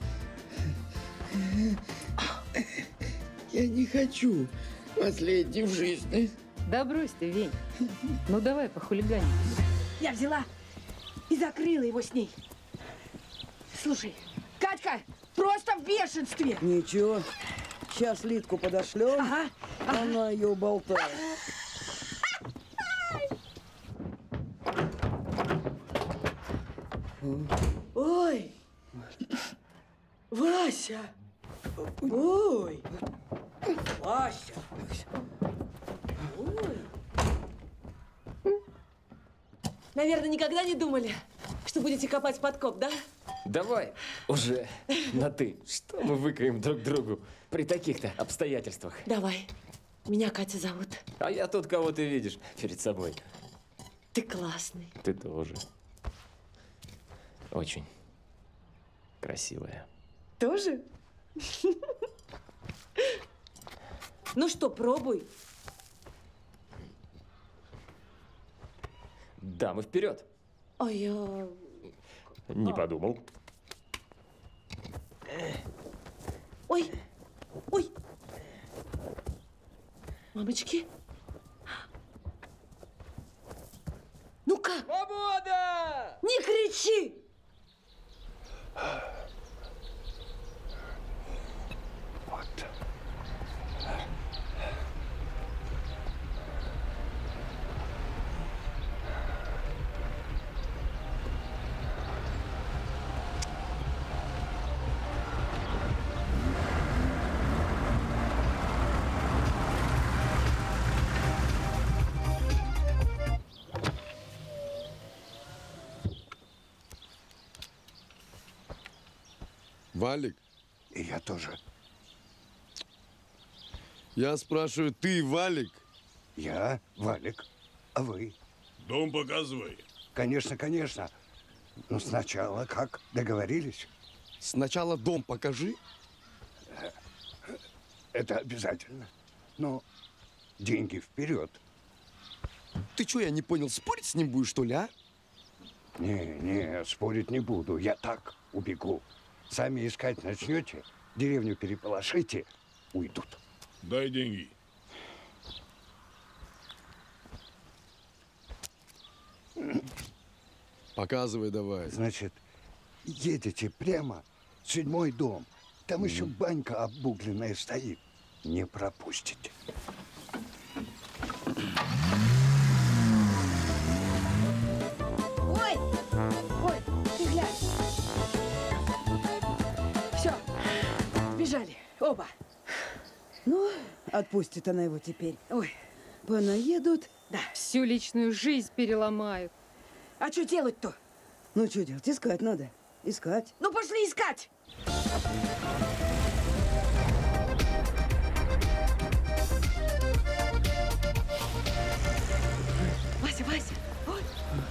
Я не хочу последним в жизни. Да брось ты, Вень. Ну давай похулиганим. Я взяла и закрыла его с ней. Слушай, Катька просто в бешенстве. Ничего, сейчас Лидку подошлем, ага, ага. Она ее болтает. Ой, Вася, ой, Вася. Наверное, никогда не думали, что будете копать подкоп, да? Давай уже на «ты». Что мы выкаем друг другу при таких-то обстоятельствах? Давай. Меня Катя зовут. А я тут кого ты видишь перед собой. Ты классный. Ты тоже. Очень красивая. Тоже? Ну что, пробуй. Да, мы вперед. А я... Не подумал. Ой, ой. Мамочки. Ну как? Свобода! Не кричи! Вот. Валик? И я тоже. Я спрашиваю, ты Валик? Я Валик. А вы? Дом показывай. Конечно, конечно. Но сначала как? Договорились? Сначала дом покажи. Это обязательно. Но деньги вперед. Ты что, я не понял, спорить с ним будешь, что ли, а? Не, не, спорить не буду. Я так убегу. Сами искать начнете, деревню переполошите, уйдут. Дай деньги. Показывай давай. Значит, едете прямо в седьмой дом. Там еще банька обугленная стоит. Не пропустите. Ой, ой, ты глянь. Все, сбежали, оба. Ну, отпустит она его теперь. Ой, понаедут. Да. Всю личную жизнь переломают. А что делать-то? Ну, что делать? Искать надо. Искать. Ну, пошли искать. Вася, Вася. Ой.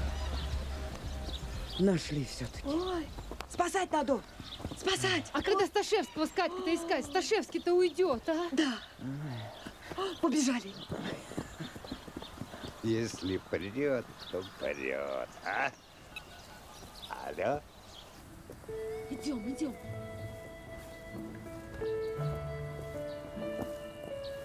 Нашли все-таки. Ой, спасать надо. Спасать. А когда Сташевского с Катькой-то искать? Сташевский-то уйдет, а? Да. Побежали. Если прет, то прет, а? Алло? Идем, идем.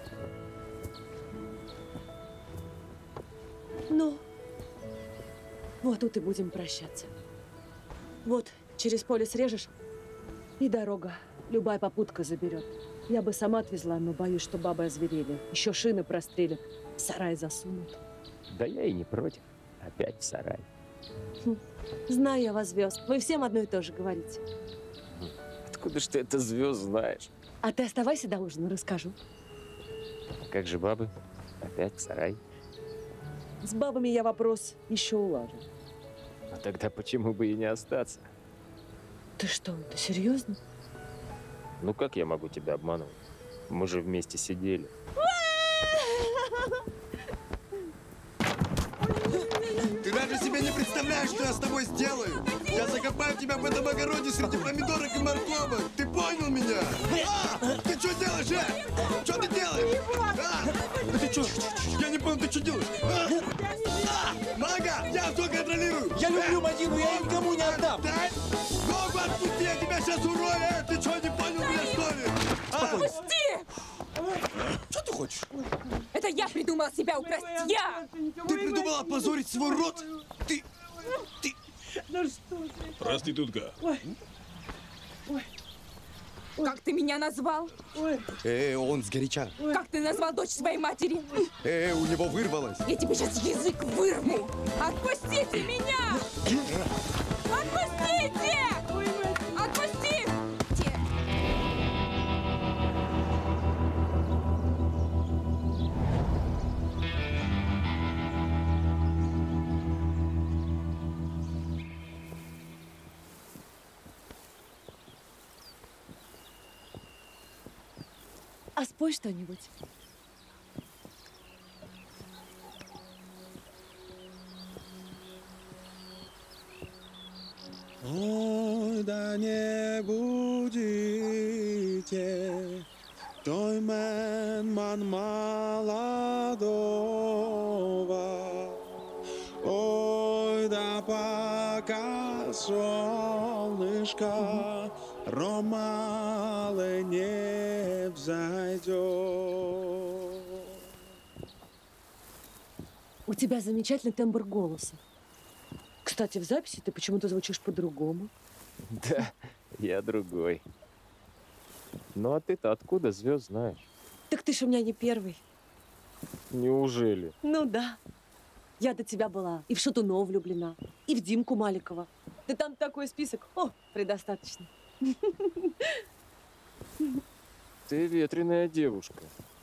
Ну? Вот тут и будем прощаться. Вот, через поле срежешь, и дорога. Любая попутка заберет. Я бы сама отвезла, но боюсь, что бабы озверели. Еще шины прострелят, в сарай засунут. Да я и не против. Опять в сарай. Хм. Знаю я вас, звезд. Вы всем одно и то же говорите. Откуда ж ты это звезд знаешь? А ты оставайся до ужина, расскажу. Как же бабы? Опять в сарай. С бабами я вопрос еще улажу. А тогда почему бы и не остаться? Ты что, ты серьезно? Ну как я могу тебя обманывать? Мы же вместе сидели. Ты даже себе не представляешь, что я с тобой сделаю! Я закопаю тебя в этом огороде среди помидорок и морковок! Ты понял меня? А! Ты что делаешь, э? Что ты делаешь? А! Ты что? Я не понял, ты что делаешь? А! А! Мага, я все контролирую! Я люблю Мадину, я ее никому не отдам! Ногу отпусти, я тебя сейчас урою! Э! Ты что, не понял меня, что ли? А! Пусти! Что ты хочешь? Это я придумала себя украсть! Я! Ты придумала опозорить свой род? Ты... Ты... Ну что ты? Проститутка. Ой. Ой. Как ты меня назвал? Ой. Э, он сгоряча. Как ты назвал дочь своей матери? Э, у него вырвалось. Я тебе сейчас язык вырву! Отпустите меня! Отпустите! Отпустите! А спой что-нибудь. Ой, да не будете той мен ман молодого. Ой, да пока солнышко ромалы не взойдет. У тебя замечательный тембр голоса. Кстати, в записи ты почему-то звучишь по-другому. Да, я другой. Ну а ты-то откуда звезд знаешь? Так ты ж у меня не первый. Неужели? Ну да. Я до тебя была и в Шатунова влюблена, и в Димку Маликова. Да там такой список. О, предостаточно. Ты ветреная девушка.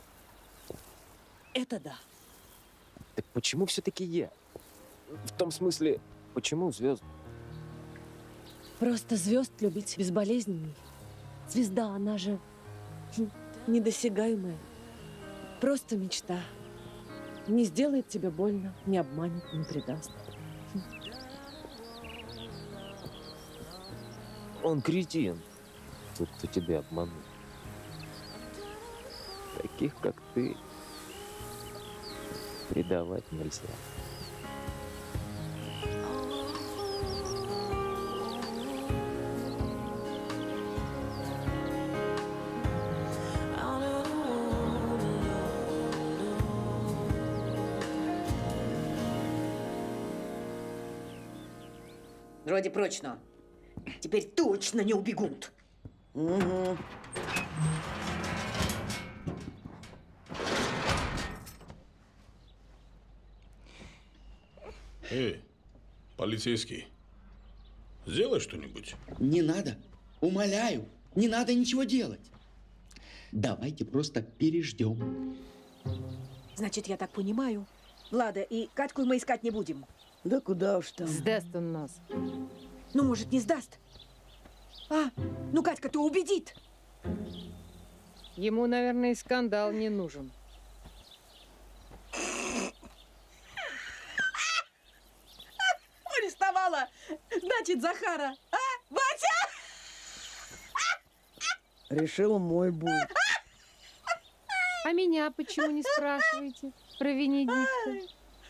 Это да. Так почему все-таки я? В том смысле, почему звезд? Просто звезд любить безболезненней. Звезда, она же хм, недосягаемая. Просто мечта. Не сделает тебе больно, не обманет, не предаст. Он кретин. Тот, кто тебя обманул. Таких, как ты, предавать нельзя. Вроде прочно. Теперь точно не убегут. Угу. Эй, полицейский, сделай что-нибудь. Не надо. Умоляю, не надо ничего делать. Давайте просто переждем. Значит, я так понимаю. Влада, и Катьку мы искать не будем. Да куда уж там. Сдаст он нас. Ну, может, не сдаст. А, ну Катька-то убедит. Ему, наверное, и скандал не нужен. Арестовала, значит, Захара. А, Батя? Решила, мой будет. А меня почему не спрашиваете про Венедикта?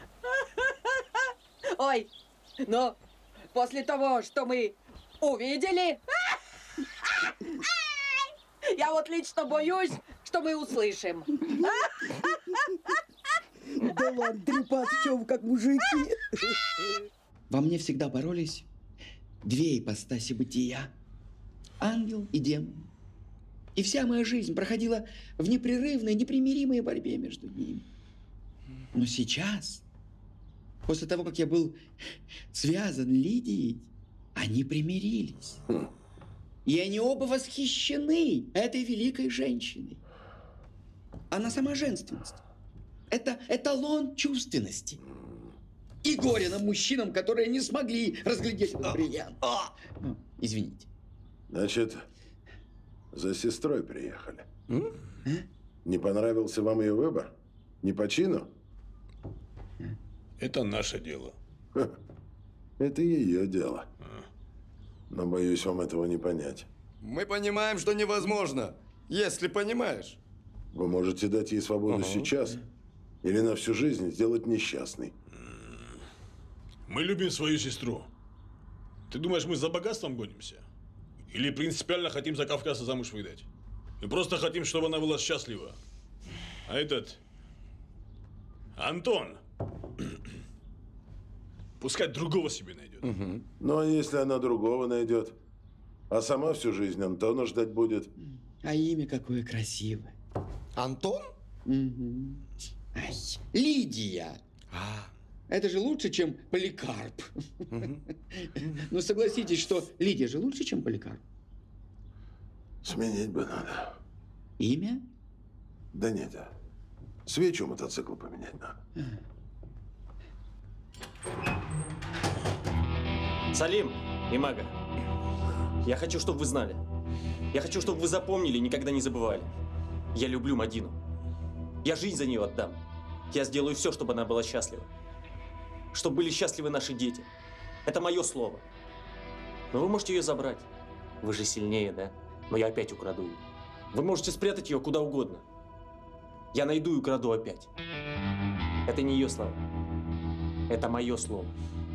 Ой, но после того, что мы увидели, я вот лично боюсь, что мы услышим. Да ладно, трепаться, чё вы как мужики. во мне всегда боролись две ипостаси бытия – ангел и демон. И вся моя жизнь проходила в непрерывной, непримиримой борьбе между ними. Но сейчас, после того, как я был связан Лидией, они примирились. И они оба восхищены этой великой женщиной. Она сама женственность. Это эталон чувственности. И горе нам, мужчинам, которые не смогли разглядеть этот бриллиант. Ну, извините. Значит, за сестрой приехали. А? Не понравился вам ее выбор? Не по чину? Это наше дело. Ха, это ее дело. Но, боюсь, вам этого не понять. Мы понимаем, что невозможно, если понимаешь. Вы можете дать ей свободу Ага. сейчас или на всю жизнь сделать несчастной. Мы любим свою сестру. Ты думаешь, мы за богатством гонимся? Или принципиально хотим за кавказца замуж выдать? Мы просто хотим, чтобы она была счастлива. А этот... Антон... Пускай другого себе найдет. Угу. Ну, а если она другого найдет? А сама всю жизнь Антона ждать будет? А имя какое красивое. Антон? Угу. Ай, Лидия. А. Это же лучше, чем Поликарп. Угу. Ну, согласитесь, что Лидия же лучше, чем Поликарп. Сменить бы надо. Имя? Да нет, а свечу мотоцикла поменять надо. Салим и Мага, я хочу, чтобы вы знали. Я хочу, чтобы вы запомнили и никогда не забывали. Я люблю Мадину. Я жизнь за нее отдам. Я сделаю все, чтобы она была счастлива. Чтобы были счастливы наши дети. Это мое слово. Но вы можете ее забрать. Вы же сильнее, да? Но я опять украду ее. Вы можете спрятать ее куда угодно. Я найду и украду опять. Это не ее слова. Это мое слово.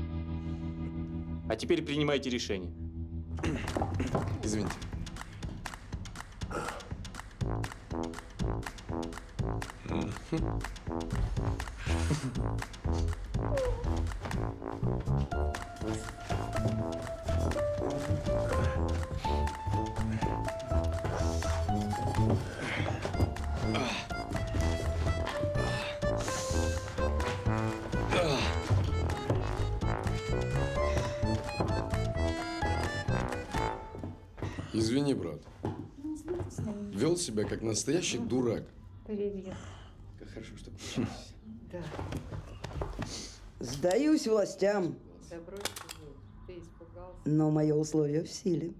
А теперь принимайте решение. Извините. Извини, брат. Вел себя как настоящий дурак. Привет. Как хорошо, что получилось. Да. Сдаюсь властям, Да брось ты, ты испугался. но мое условие в силе.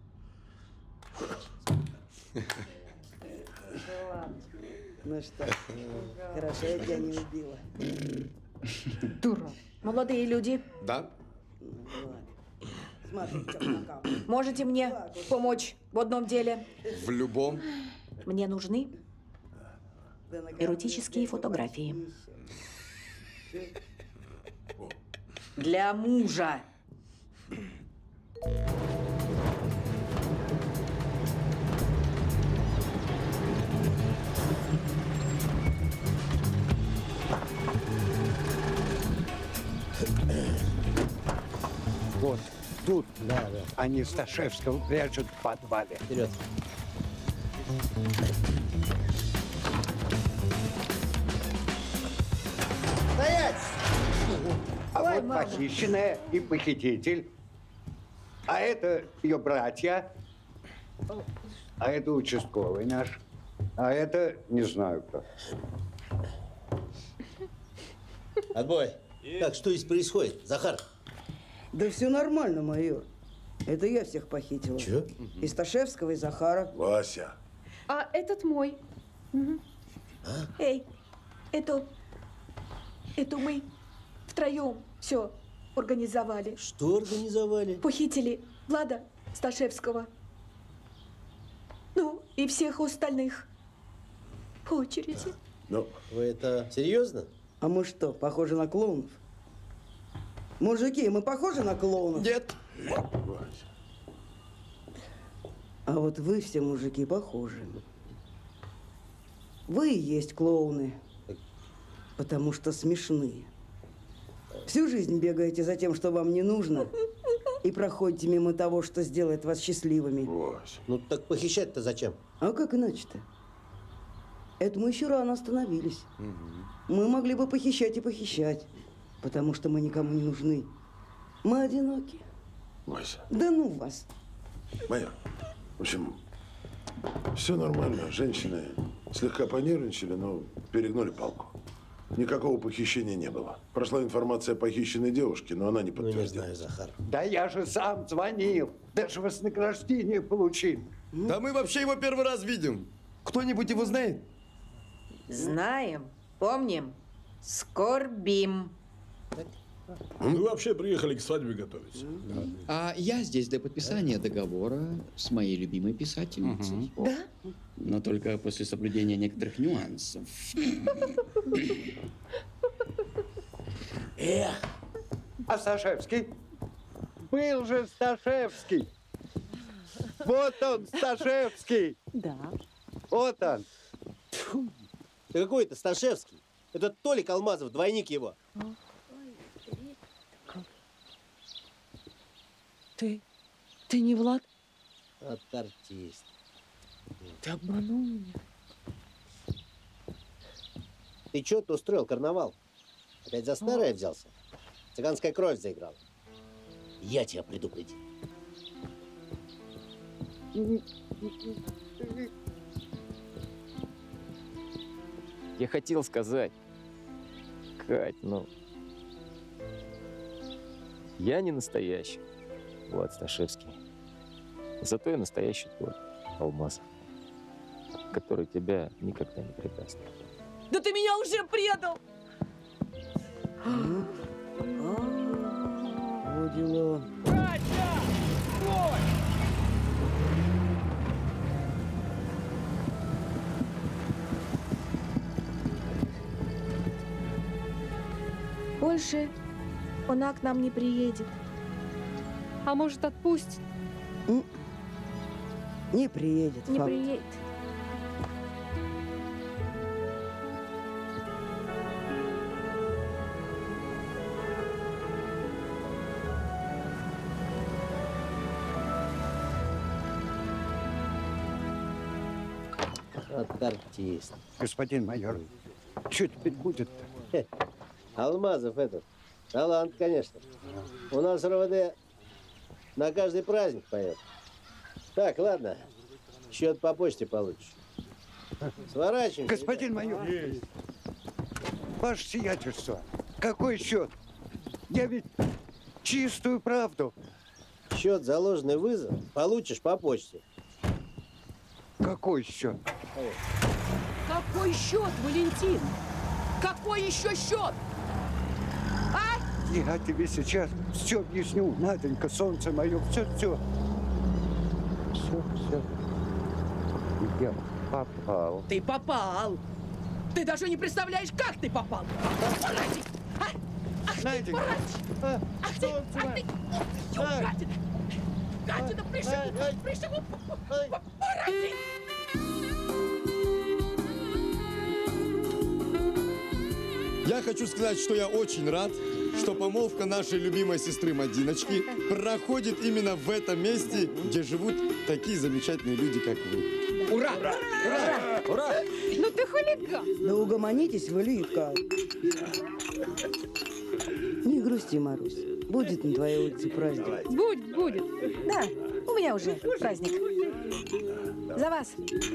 Ну что, хорошо, я тебя не убила. Дура. Молодые люди, Да? Смотрите, на можете мне помочь в одном деле? В любом. Мне нужны эротические фотографии. Для мужа. Вот тут да, да. Они Сташевского прячут в подвале. Вперед. Стоять! А Ой, вот мама. похищенная и похититель. А это ее братья. А это участковый наш. А это не знаю кто. Отбой. Так, что здесь происходит, Захар? Да все нормально, майор. Это я всех похитила. Чё? И Сташевского, и Захара. Вася. А этот мой. Мгм. Эй, это, это мы втроем все организовали. Что организовали? Похитили Влада Сташевского. Ну, и всех остальных. По очереди. Ну, вы это серьезно? А мы что, похожи на клоунов? Мужики, мы похожи на клоунов? Нет. А вот вы все, мужики, похожи. Вы и есть клоуны, потому что смешные. Всю жизнь бегаете за тем, что вам не нужно, и проходите мимо того, что сделает вас счастливыми. Вась. Ну так похищать-то зачем? А как иначе-то? Это мы еще рано остановились. Мы могли бы похищать и похищать, потому что мы никому не нужны. Мы одиноки. Вася. Да ну вас. Майор, в общем, все нормально. Женщины слегка понервничали, но перегнули палку. Никакого похищения не было. Прошла информация о похищенной девушке, но она не подтвердила. Ну, не знаю, Захар. Да я же сам звонил. Даже вознаграждение получил. Да мы вообще его первый раз видим. Кто-нибудь его знает? Знаем, помним, скорбим. Мы вообще приехали к свадьбе готовиться. А я здесь для подписания договора с моей любимой писательницей. Да? Но только после соблюдения некоторых нюансов. Эх, а Сташевский? Был же Сташевский. Вот он, Сташевский. Да. Вот он. Да какой это Сташевский? Это Толик Алмазов, двойник его. Ты? Ты не Влад? Вот артист. Ты обманул меня. Ты что ты устроил карнавал? Опять за старое взялся? Цыганская кровь заиграла. Я тебя предупредил. Я хотел сказать, Кать, ну, я не настоящий Влад Сташевский. Зато я настоящий твой Алмаз, который тебя никогда не предаст. Да ты меня уже предал! Вот дела. Больше она к нам не приедет. А может, отпустит? Не приедет. Не факт. приедет. Вот артист. Господин майор, что теперь будет-то? Алмазов этот. Талант, конечно. У нас в РОВД на каждый праздник поет. Так, ладно. Счет по почте получишь. Сворачиваемся. Господин майор, ваше сиятельство, какой счет? Я ведь чистую правду. Счет заложенный вызов получишь по почте. Какой счет? Какой счет, Валентин? Какой еще счет? А? Я тебе сейчас все объясню, Наденька, солнце мое, все-все. Все, все. Я попал. Ты попал. Ты даже не представляешь, как ты попал. Паразит! А? Ах ты, Наденька. паразит! А, Ах ты, ах ты, ах ты, ё, гадина! Гадина, пришибу, пришибу, паразит! Я хочу сказать, что я очень рад, что помолвка нашей любимой сестры Мадиночки проходит именно в этом месте, где живут такие замечательные люди, как вы. Ура! Ура! Ура! Ура! Ну ты хулиган! Да угомонитесь вы, Лика. Не грусти, Марусь. Будет на твоей улице праздник. Будет, будет. Да, у меня уже праздник. За вас.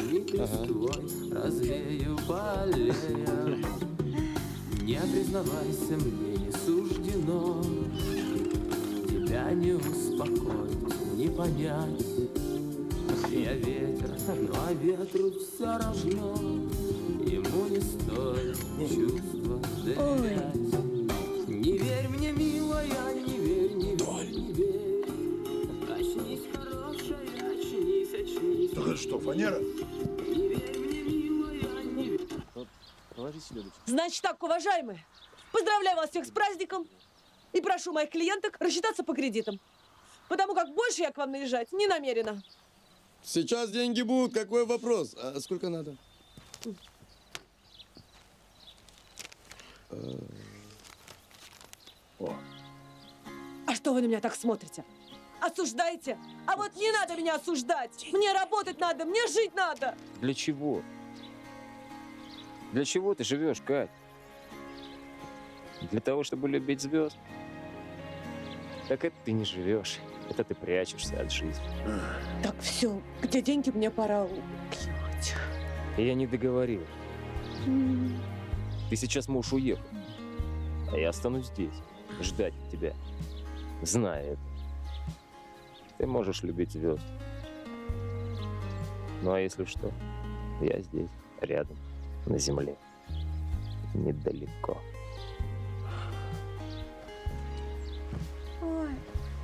Развею по аллеям. Не признавайся, мне не суждено тебя не успокоить, не понять. Я ветер, но ветру все равно. Ему не стоит чувства доверять. Не верь мне, милая, не верь, не верь, не верь. Очнись, хорошая, очнись, очнись. Так это что, фанера? Не верь мне, милая, не верь. Значит так, уважаемые, поздравляю вас всех с праздником и прошу моих клиенток рассчитаться по кредитам, потому как больше я к вам наезжать не намерена. Сейчас деньги будут, какой вопрос? А сколько надо? О. А что вы на меня так смотрите? Осуждаете? А вот не надо меня осуждать! Мне работать надо, мне жить надо! Для чего? Для чего ты живешь, Кать? Для того, чтобы любить звезд? Так это ты не живешь. Это ты прячешься от жизни. Так, все, где деньги, мне пора уехать. Я не договорил. Ты сейчас можешь уехать. А я останусь здесь, ждать тебя. Зная это. Ты можешь любить звезд. Ну а если что, я здесь, рядом, на земле. Недалеко. Ой.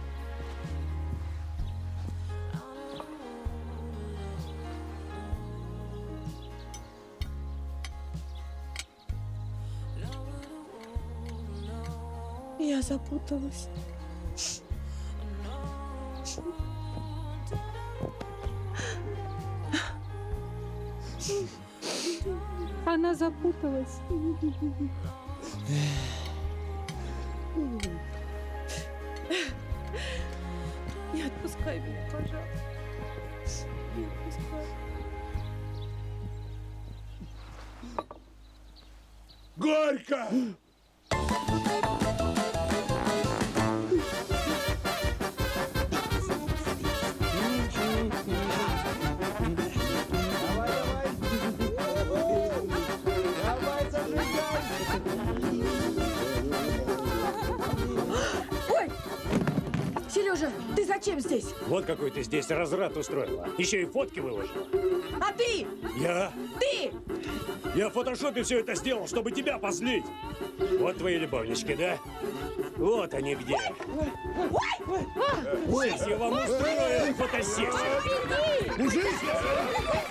Я запуталась. Она запуталась. Не отпускай меня, пожалуйста. Не отпускай. Горько! Сережа, ты зачем здесь? Вот какой ты здесь разврат устроила. Еще и фотки выложила. А ты? Я? Ты! Я в фотошопе все это сделал, чтобы тебя позлить. Вот твои любовнички, да? Вот они где. Сейчас я вам устрою фотосессию. Мужик!